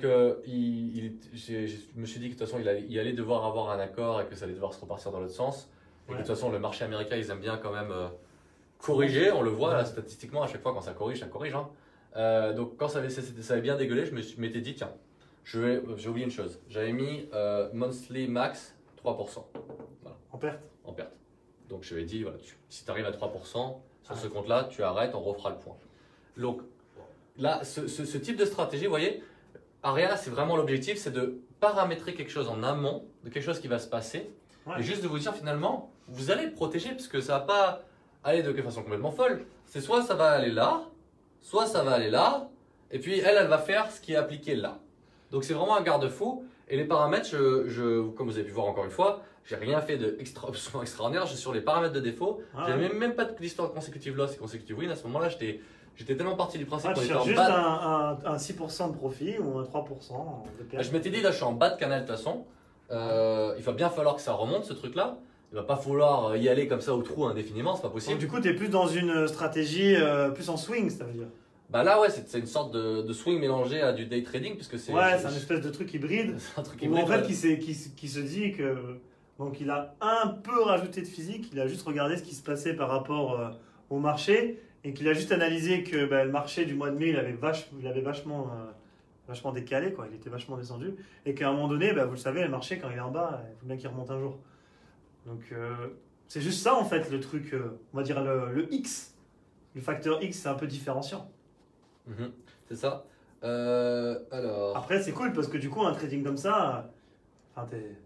je me suis dit que de toute façon, il allait devoir avoir un accord et que ça allait devoir se repartir dans l'autre sens. Et que de toute façon, le marché américain, ils aiment bien quand même corriger. On le voit là, statistiquement, à chaque fois quand ça corrige, ça corrige. Hein. Donc, quand ça avait bien dégueulé, je m'étais dit, tiens, j'ai oublié une chose. J'avais mis monthly max 3%. Voilà, En perte. en perte. Donc, je lui ai dit, voilà, si tu arrives à 3% sur ce compte-là, tu arrêtes, on refera le point. Donc, là, ce type de stratégie, vous voyez, Aria, c'est vraiment l'objectif, c'est de paramétrer quelque chose en amont, de quelque chose qui va se passer, Ouais. et juste de vous dire finalement, vous allez protéger, parce que ça va pas aller de façon complètement folle. C'est soit ça va aller là, soit ça va aller là, et puis elle va faire ce qui est appliqué là. Donc c'est vraiment un garde-fou, et les paramètres, comme vous avez pu voir encore une fois, j'ai rien fait absolument extraordinaire, je suis sur les paramètres de défaut, Ouais. j'avais même pas d'histoire de consecutive loss et consecutive win, à ce moment-là j'étais tellement parti du principe Ouais, qu'on tu était cherches en juste bas. un 6% de profit ou un 3% de perte. Je m'étais dit, là, je suis en bas de canal de toute façon. Il va bien falloir que ça remonte, ce truc-là. Il va pas falloir y aller comme ça au trou indéfiniment, c'est pas Donc, possible. du coup, tu es plus dans une stratégie plus en swing, ça veut dire. Bah là, ouais, c'est une sorte de swing mélangé à du day trading, puisque c'est Ouais, c'est un espèce de truc hybride. c'est un truc Où hybride. en fait, qui se dit que. Donc, il a un peu rajouté de physique, il a juste regardé ce qui se passait par rapport au marché et qu'il a juste analysé que le marché du mois de mai, il avait vachement décalé, quoi. Il était vachement descendu. Et qu'à un moment donné, vous le savez, le marché, quand il est en bas, il faut bien qu'il remonte un jour. Donc, c'est juste ça, en fait, le truc, on va dire le X. Le facteur X, c'est un peu différenciant. Mhm, c'est ça. Alors, Après, c'est cool parce que du coup, un trading comme ça, t'es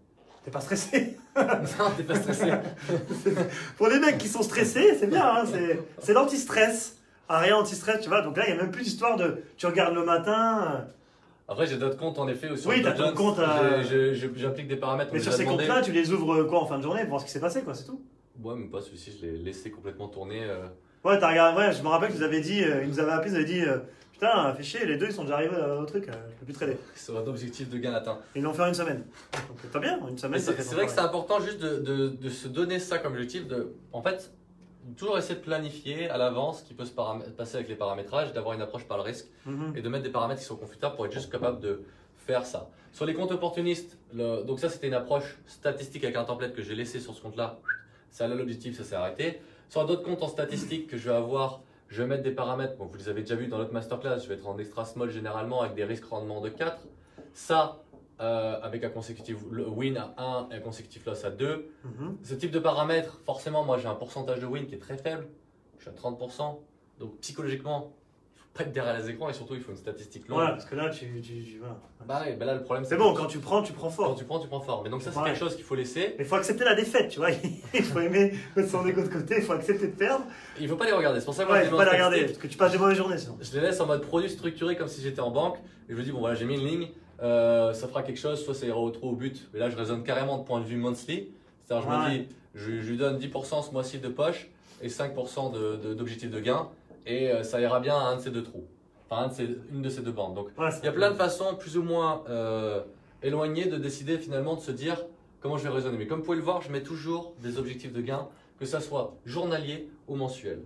T'es pas stressé. Non, t'es pas stressé. Pour les mecs qui sont stressés, c'est bien, hein, c'est l'anti-stress. Ah, rien anti-stress, tu vois. Donc là, il n'y a même plus d'histoire de tu regardes le matin. Après, j'ai d'autres comptes en effet. Sur Oui, t'as ton compte à... J'applique des paramètres. Mais sur ces comptes-là, tu les ouvres quoi en fin de journée pour voir ce qui s'est passé, quoi, c'est tout. Ouais, même pas celui-ci, je l'ai laissé complètement tourner. Ouais, t'as regardé, ouais, je me rappelle que vous avez dit, ils nous avaient appelé, ils avaient dit, putain, fais chier, les deux ils sont déjà arrivés au truc, je peux plus trader. Sur un objectif de gain atteint. Ils l'ont fait en une semaine. Donc t'as bien, une semaine. C'est vrai que c'est important juste de se donner ça comme objectif. En fait, toujours essayer de planifier à l'avance ce qui peut se passer avec les paramétrages, d'avoir une approche par le risque et de mettre des paramètres qui sont confortables pour être juste capable de faire ça. Sur les comptes opportunistes, donc ça c'était une approche statistique avec un template que j'ai laissé sur ce compte-là. C'est là l'objectif, ça s'est arrêté. Sur d'autres comptes en statistique que je vais avoir, je vais mettre des paramètres. Bon, vous les avez déjà vus dans l'autre masterclass, je vais être en extra small généralement avec des risques rendement de 4. Ça, avec un consécutif win à 1 et un consécutif loss à 2. Ce type de paramètres, forcément, moi j'ai un pourcentage de win qui est très faible. Je suis à 30%. Donc psychologiquement, il ne faut pas être derrière les écrans et surtout il faut une statistique longue. Voilà, parce que là, voilà. Bah, ouais, bah là le problème c'est bon, quand tu prends fort. Quand tu prends, tu prends fort. Mais donc ça c'est quelque chose qu'il faut laisser. Mais il faut accepter la défaite, tu vois. Il faut aimer mettre son égo de côté, il faut accepter de perdre. Il ne faut pas les regarder. C'est pour ça que il ne faut pas les regarder, parce que tu passes des mauvaises journées sinon. Je les laisse en mode produit structuré comme si j'étais en banque. Et je me dis, bon voilà, j'ai mis une ligne, ça fera quelque chose, soit ça ira au trou au but. Mais là je raisonne carrément de point de vue monthly. C'est-à-dire je me dis, je lui donne 10% ce mois-ci de poche et 5% d'objectif de gain. Et ça ira bien à un de ces deux trous. Enfin, une de ces deux bandes. Donc, il y a plein de façons plus ou moins éloignées de décider finalement de se dire comment je vais raisonner. Mais comme vous pouvez le voir, je mets toujours des objectifs de gain, que ça soit journalier ou mensuel.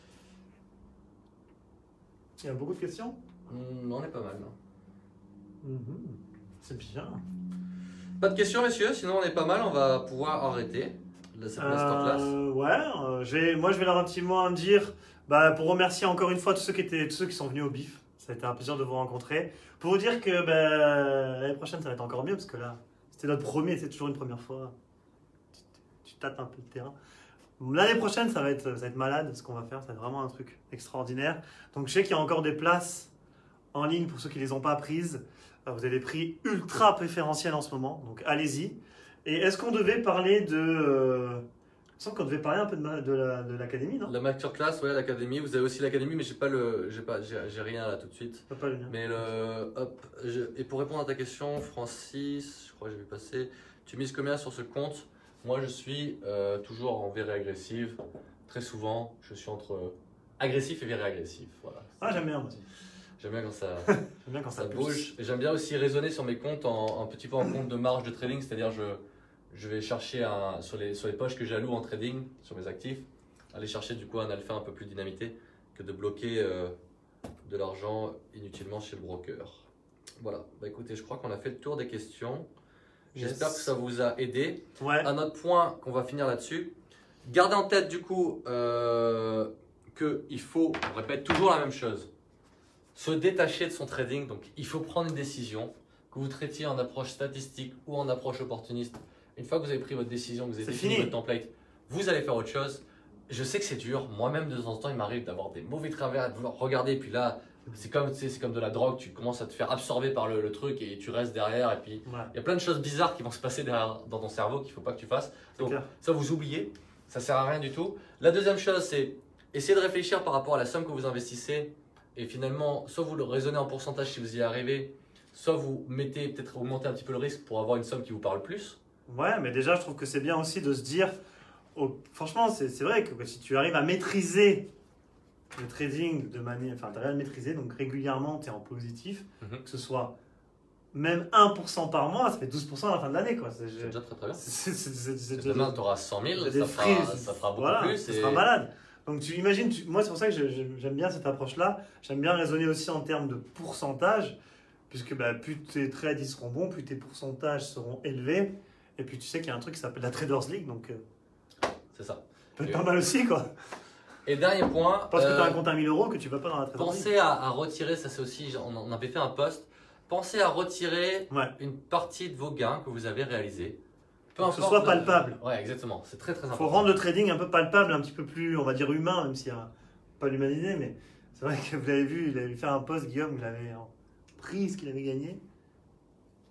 Il y a beaucoup de questions? On est pas mal. Là. C'est bien. Pas de questions, messieurs, sinon on est pas mal, on va pouvoir arrêter cette masterclass. Moi je vais leur un petit mot à me dire. Bah, pour remercier encore une fois tous ceux qui sont venus au BIF. Ça a été un plaisir de vous rencontrer. Pour vous dire que l'année prochaine, ça va être encore mieux parce que là, c'était notre premier, c'est toujours une première fois. Tu tâtes un peu le terrain. L'année prochaine, ça va être malade ce qu'on va faire. Ça va être vraiment un truc extraordinaire. Donc, je sais qu'il y a encore des places en ligne pour ceux qui ne les ont pas prises. Vous avez des prix ultra préférentiels en ce moment. Donc, allez-y. Et est-ce qu'on devait parler de... Il me semble qu'on devait parler un peu de l'académie, non? La masterclass, ouais, l'académie. Vous avez aussi l'académie, mais j'ai rien là tout de suite. Pas le lien. Mais et pour répondre à ta question, Francis, je crois que j'ai vu passer. Tu mises combien sur ce compte? Moi, je suis toujours en virée agressive. Très souvent, je suis entre agressif et virée agressive. Voilà. Ah, j'aime bien moi aussi. J'aime bien quand ça, j'aime bien quand ça bouge. Et j'aime bien aussi raisonner sur mes comptes un petit peu en compte de marge de trading, c'est-à-dire je vais chercher sur les poches que j'alloue en trading, sur mes actifs, aller chercher du coup un alpha un peu plus dynamité que de bloquer de l'argent inutilement chez le broker. Voilà, bah écoutez, je crois qu'on a fait le tour des questions. J'espère que ça vous a aidé. Ouais. Un autre point qu'on va finir là-dessus, gardez en tête du coup qu'il faut, on répète toujours la même chose, se détacher de son trading. Donc il faut prendre une décision, que vous traitiez en approche statistique ou en approche opportuniste. Une fois que vous avez pris votre décision, que vous avez défini votre template, vous allez faire autre chose. Je sais que c'est dur. Moi-même, de temps en temps, il m'arrive d'avoir des mauvais travers, de vouloir regarder. Et puis là, c'est comme de la drogue. Tu commences à te faire absorber par le truc et tu restes derrière. Et puis, il y a plein de choses bizarres qui vont se passer derrière, dans ton cerveau qu'il ne faut pas que tu fasses. Donc, ça, vous oubliez. Ça ne sert à rien du tout. La deuxième chose, c'est essayer de réfléchir par rapport à la somme que vous investissez. Et finalement, soit vous le raisonnez en pourcentage si vous y arrivez, soit vous mettez, peut-être augmenter un petit peu le risque pour avoir une somme qui vous parle plus. Ouais, mais déjà, je trouve que c'est bien aussi de se dire, franchement, c'est vrai que si tu arrives à maîtriser le trading de manière, enfin, tu arrives à le maîtriser, donc régulièrement, tu es en positif, que ce soit même 1% par mois, ça fait 12% à la fin de l'année, quoi. C'est déjà très bien. Demain, tu auras 100 000, ça fera beaucoup plus. Ça sera malade. Donc, tu imagines, moi, c'est pour ça que j'aime bien cette approche-là. J'aime bien raisonner aussi en termes de pourcentage, puisque plus tes trades seront bons, plus tes pourcentages seront élevés. Et puis tu sais qu'il y a un truc qui s'appelle la Traders League, donc c'est ça. Peut être pas mal aussi, quoi. Et dernier point. Parce que tu as un compte à 1000 € que tu vas pas dans la Traders League. Pensez à retirer, ça c'est aussi, on avait fait un post. Pensez à retirer une partie de vos gains que vous avez réalisés. Que ce soit palpable. Ouais, exactement. C'est très important. Il faut rendre le trading un peu palpable, un petit peu plus, on va dire, humain, même s'il n'y a pas l'humanité. Mais c'est vrai que vous l'avez vu, il avait fait un post, Guillaume, il avait pris ce qu'il avait gagné.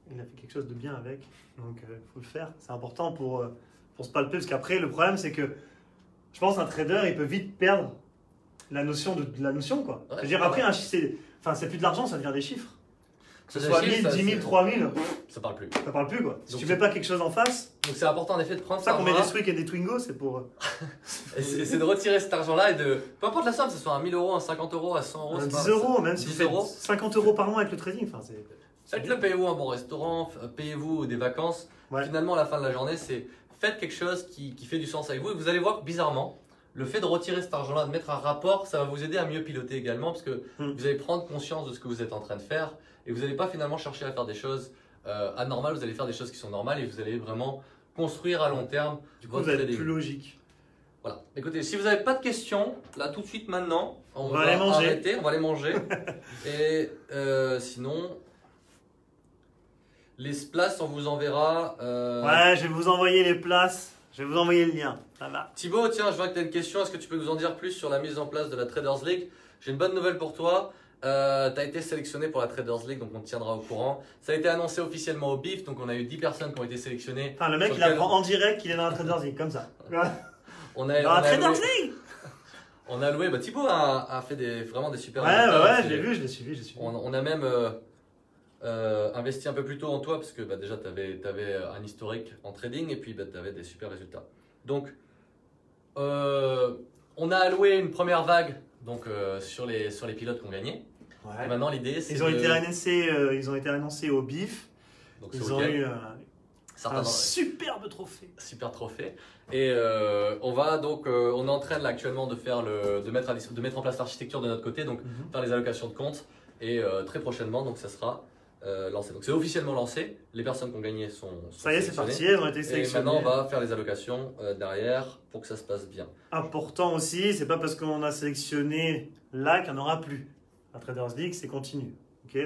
il a fait quelque chose de bien avec. Donc, il faut le faire. C'est important pour se palper. Parce qu'après, le problème, c'est que je pense qu'un trader, il peut vite perdre la notion de la notion, quoi. Ouais, Je veux dire, après, c'est plus de l'argent, ça devient des chiffres. Que ce Des soit chiffres, 1000, ça, 10 000, c'est- 3000, Ça parle plus. ça parle plus, quoi. Si Donc, tu mets pas quelque chose en face, Donc c'est important en effet de prendre c'est ça cet qu'on met des argent-là. Swick et des Twingo, c'est pour. Et c'est de retirer cet argent-là et de. Peu importe la somme, que ce soit un 1000 euros, un 50 euros, un 100 euros. c'est 10 pas- euros, même si 10 vous faites euros. 50 euros par mois avec le trading, enfin, c'est. Faites-le, payez-vous un bon restaurant, payez-vous des vacances. Ouais. Finalement, à la fin de la journée, c'est faites quelque chose qui fait du sens avec vous. Et vous allez voir que bizarrement, le fait de retirer cet argent-là, de mettre un rapport, ça va vous aider à mieux piloter également parce que vous allez prendre conscience de ce que vous êtes en train de faire et vous n'allez pas finalement chercher à faire des choses anormales, vous allez faire des choses qui sont normales et vous allez vraiment construire à long terme Du coup, votre vous allez être trading. plus logique. Voilà. Écoutez, si vous n'avez pas de questions, là tout de suite maintenant, on va aller manger. arrêter, on va aller manger. Et sinon, les places, on vous enverra. Ouais, je vais vous envoyer les places. Je vais vous envoyer le lien. Ça va. Thibaut, tiens, je vois que tu as une question. Est-ce que tu peux nous en dire plus sur la mise en place de la Traders League? J'ai une bonne nouvelle pour toi. Tu as été sélectionné pour la Traders League, donc on te tiendra au courant. Ça a été annoncé officiellement au BIF, donc on a eu 10 personnes qui ont été sélectionnées. Enfin, le mec, Sur il lequel- apprend en direct qu'il est dans la Traders League, comme ça. On a, Dans on la a Traders alloué, League. on a alloué- bah, Thibaut a fait vraiment des super Ouais, résultats. ouais, C'est- je l'ai vu, je l'ai suivi, je l'ai suivi. On a même investi un peu plus tôt en toi parce que bah, déjà tu avais un historique en trading et puis bah, tu avais des super résultats. Donc, on a alloué une première vague donc, sur les pilotes qui ont gagné. Ouais. Et maintenant, l'idée c'est Ils ont, de... ils ont été annoncés au BIF. Donc, ce Ils ont week-end, eu certains un dans- superbe trophée. super trophée. Et on va donc, on est en train là, actuellement de mettre en place l'architecture de notre côté, donc faire les allocations de comptes. Et très prochainement, donc ça sera lancé. Donc c'est officiellement lancé. Les personnes qui ont gagné sont Ça y est, c'est sélectionnées. parti, elles ont été Et sélectionnées. maintenant, on va faire les allocations derrière pour que ça se passe bien. Important aussi, c'est pas parce qu'on a sélectionné là qu'il n'y en aura plus. La Traders League, c'est continu. Ok,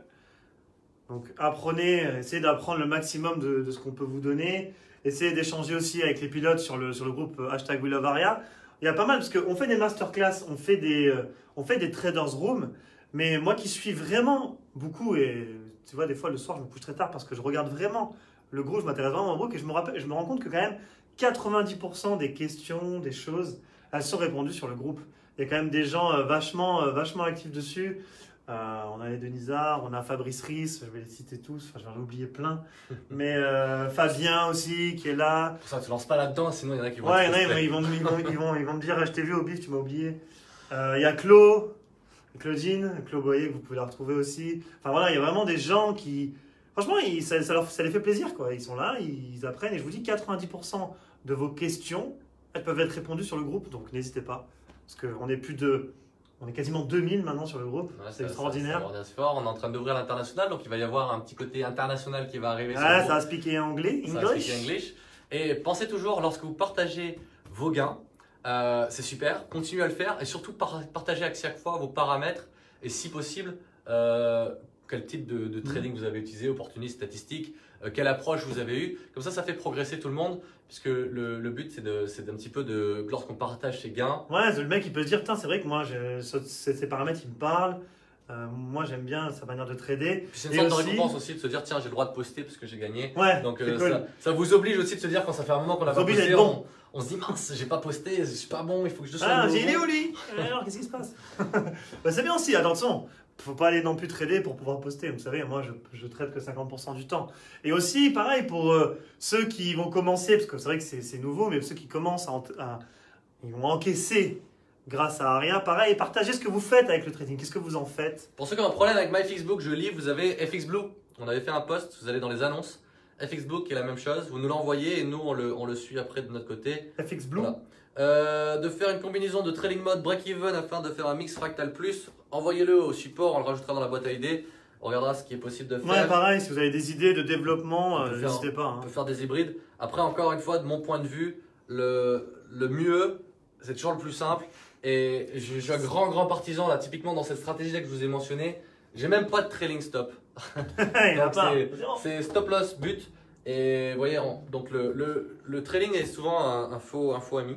donc apprenez, essayez d'apprendre le maximum de ce qu'on peut vous donner. Essayez d'échanger aussi avec les pilotes sur le groupe #WeLoveAria. Il y a pas mal parce qu'on fait des masterclass, on fait des traders room. Mais moi qui suis vraiment beaucoup, et tu vois, des fois le soir je me couche très tard parce que je regarde vraiment le groupe, je m'intéresse vraiment au groupe et je me rends compte que quand même 90% des questions, des choses, elles sont répondues sur le groupe. Il y a quand même des gens vachement actifs dessus. On a les Denisard, on a Fabrice Ries, je vais les citer tous, enfin je vais en oublier plein. Mais Fabien aussi qui est là. Pour ça, tu ne lances pas là-dedans, sinon il y en a qui vont Ouais, être il y en a, frustrés. ils vont me dire je t'ai vu au bif, tu m'as oublié. Il y a Claudine Boyer, que vous pouvez la retrouver aussi. Enfin voilà, il y a vraiment des gens qui. Franchement, ça les fait plaisir, quoi. Ils sont là, ils apprennent. Et je vous dis, 90% de vos questions, elles peuvent être répondues sur le groupe, donc n'hésitez pas. Parce qu'on est on est quasiment 2000 maintenant sur le groupe. Ouais, C'est extraordinaire. C'est fort. On est en train d'ouvrir l'international, donc il va y avoir un petit côté international qui va arriver. Ouais, sur le ça groupe. va se piquer en anglais. Ça va expliquer English. Et pensez toujours, lorsque vous partagez vos gains, c'est super, continuez à le faire et surtout partagez à chaque fois vos paramètres et si possible, quel type de trading vous avez utilisé, opportuniste, statistique, quelle approche vous avez eue. Comme ça fait progresser tout le monde puisque le but c'est d'un petit peu de, lorsqu'on partage ses gains, Ouais, le mec il peut se dire, putain, c'est vrai que moi, ces paramètres ils me parlent. Moi j'aime bien sa manière de trader. puis c'est une Et sorte de aussi- récompense aussi de se dire tiens j'ai le droit de poster parce que j'ai gagné. Ouais, Donc c'est cool. ça vous oblige aussi de se dire quand ça fait un moment qu'on n'a Ça pas oblige à posté, être bon. on se dit mince j'ai pas posté, je suis pas bon, il faut que je sois Ah, nouveau. il est où lui Alors, qu'est-ce qui se passe Bah, c'est bien aussi, attention. Faut pas aller non plus trader pour pouvoir poster. Vous savez, moi, je trade que 50% du temps. Et aussi, pareil, pour ceux qui vont commencer, parce que c'est vrai que c'est nouveau, mais ceux qui commencent ils vont encaisser grâce à Aria. Pareil, partagez ce que vous faites avec le trading. Qu'est-ce que vous en faites Pour ceux qui ont un problème avec MyFixBook, je lis, vous avez FXBlue. On avait fait un post, vous allez dans les annonces. FXBlue qui est la même chose, vous nous l'envoyez et nous on le suit après de notre côté. FX Blue Voilà. De faire une combinaison de trading mode break-even afin de faire un mix fractal plus, envoyez-le au support, on le rajoutera dans la boîte à idées. On regardera ce qui est possible de Ouais, faire. pareil, si vous avez des idées de développement, On peut faire- n'hésitez pas. On hein. peut faire des hybrides. Après, encore une fois, de mon point de vue, le mieux, c'est toujours le plus simple. Et je suis un grand partisan, là, typiquement dans cette stratégie-là que je vous ai mentionnée. J'ai même pas de trailing stop. Il y en a Donc, pas. c'est stop loss but. Et vous voyez, donc le trailing est souvent un faux ami.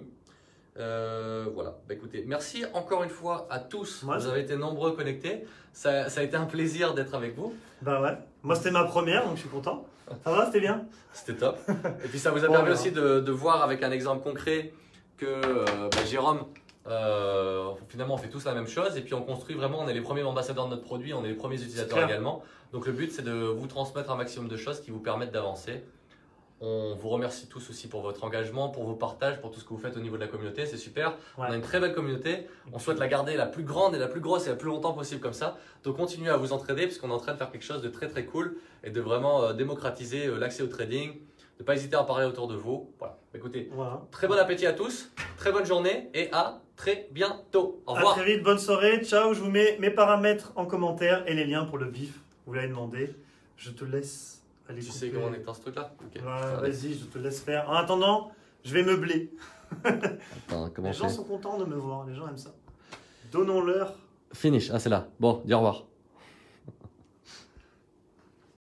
Voilà, bah, écoutez, merci encore une fois à tous. Ouais. Vous avez été nombreux connectés. Ça a été un plaisir d'être avec vous. Bah ouais, Moi, c'était ma première, donc je suis content. Ça va, c'était bien? C'était top. Et puis ça vous a permis aussi de voir avec un exemple concret que Jérôme, finalement on fait tous la même chose et puis on construit vraiment, on est les premiers ambassadeurs de notre produit, on est les premiers utilisateurs également. Donc le but c'est de vous transmettre un maximum de choses qui vous permettent d'avancer. On vous remercie tous aussi pour votre engagement, pour vos partages, pour tout ce que vous faites au niveau de la communauté, c'est super. Ouais. On a une très belle communauté, on souhaite la garder la plus grande et la plus grosse et la plus longtemps possible comme ça. Donc continuez à vous entraider puisqu'on est en train de faire quelque chose de très très cool et de vraiment démocratiser l'accès au trading. Ne pas hésiter à en parler autour de vous. Voilà. Écoutez, très bon appétit à tous, très bonne journée et à très bientôt. Au revoir. À très vite, bonne soirée, ciao. Je vous mets mes paramètres en commentaire et les liens pour le bif. Vous l'avez demandé. Je te laisse. Allez, tu sais comment on éteint ce truc-là? Okay. Vas-y, je te laisse faire. En attendant, je vais meubler. Attends, comment les gens sont contents de me voir, les gens aiment ça. Donnons-leur. Finish, ah c'est là. Bon, dis au revoir.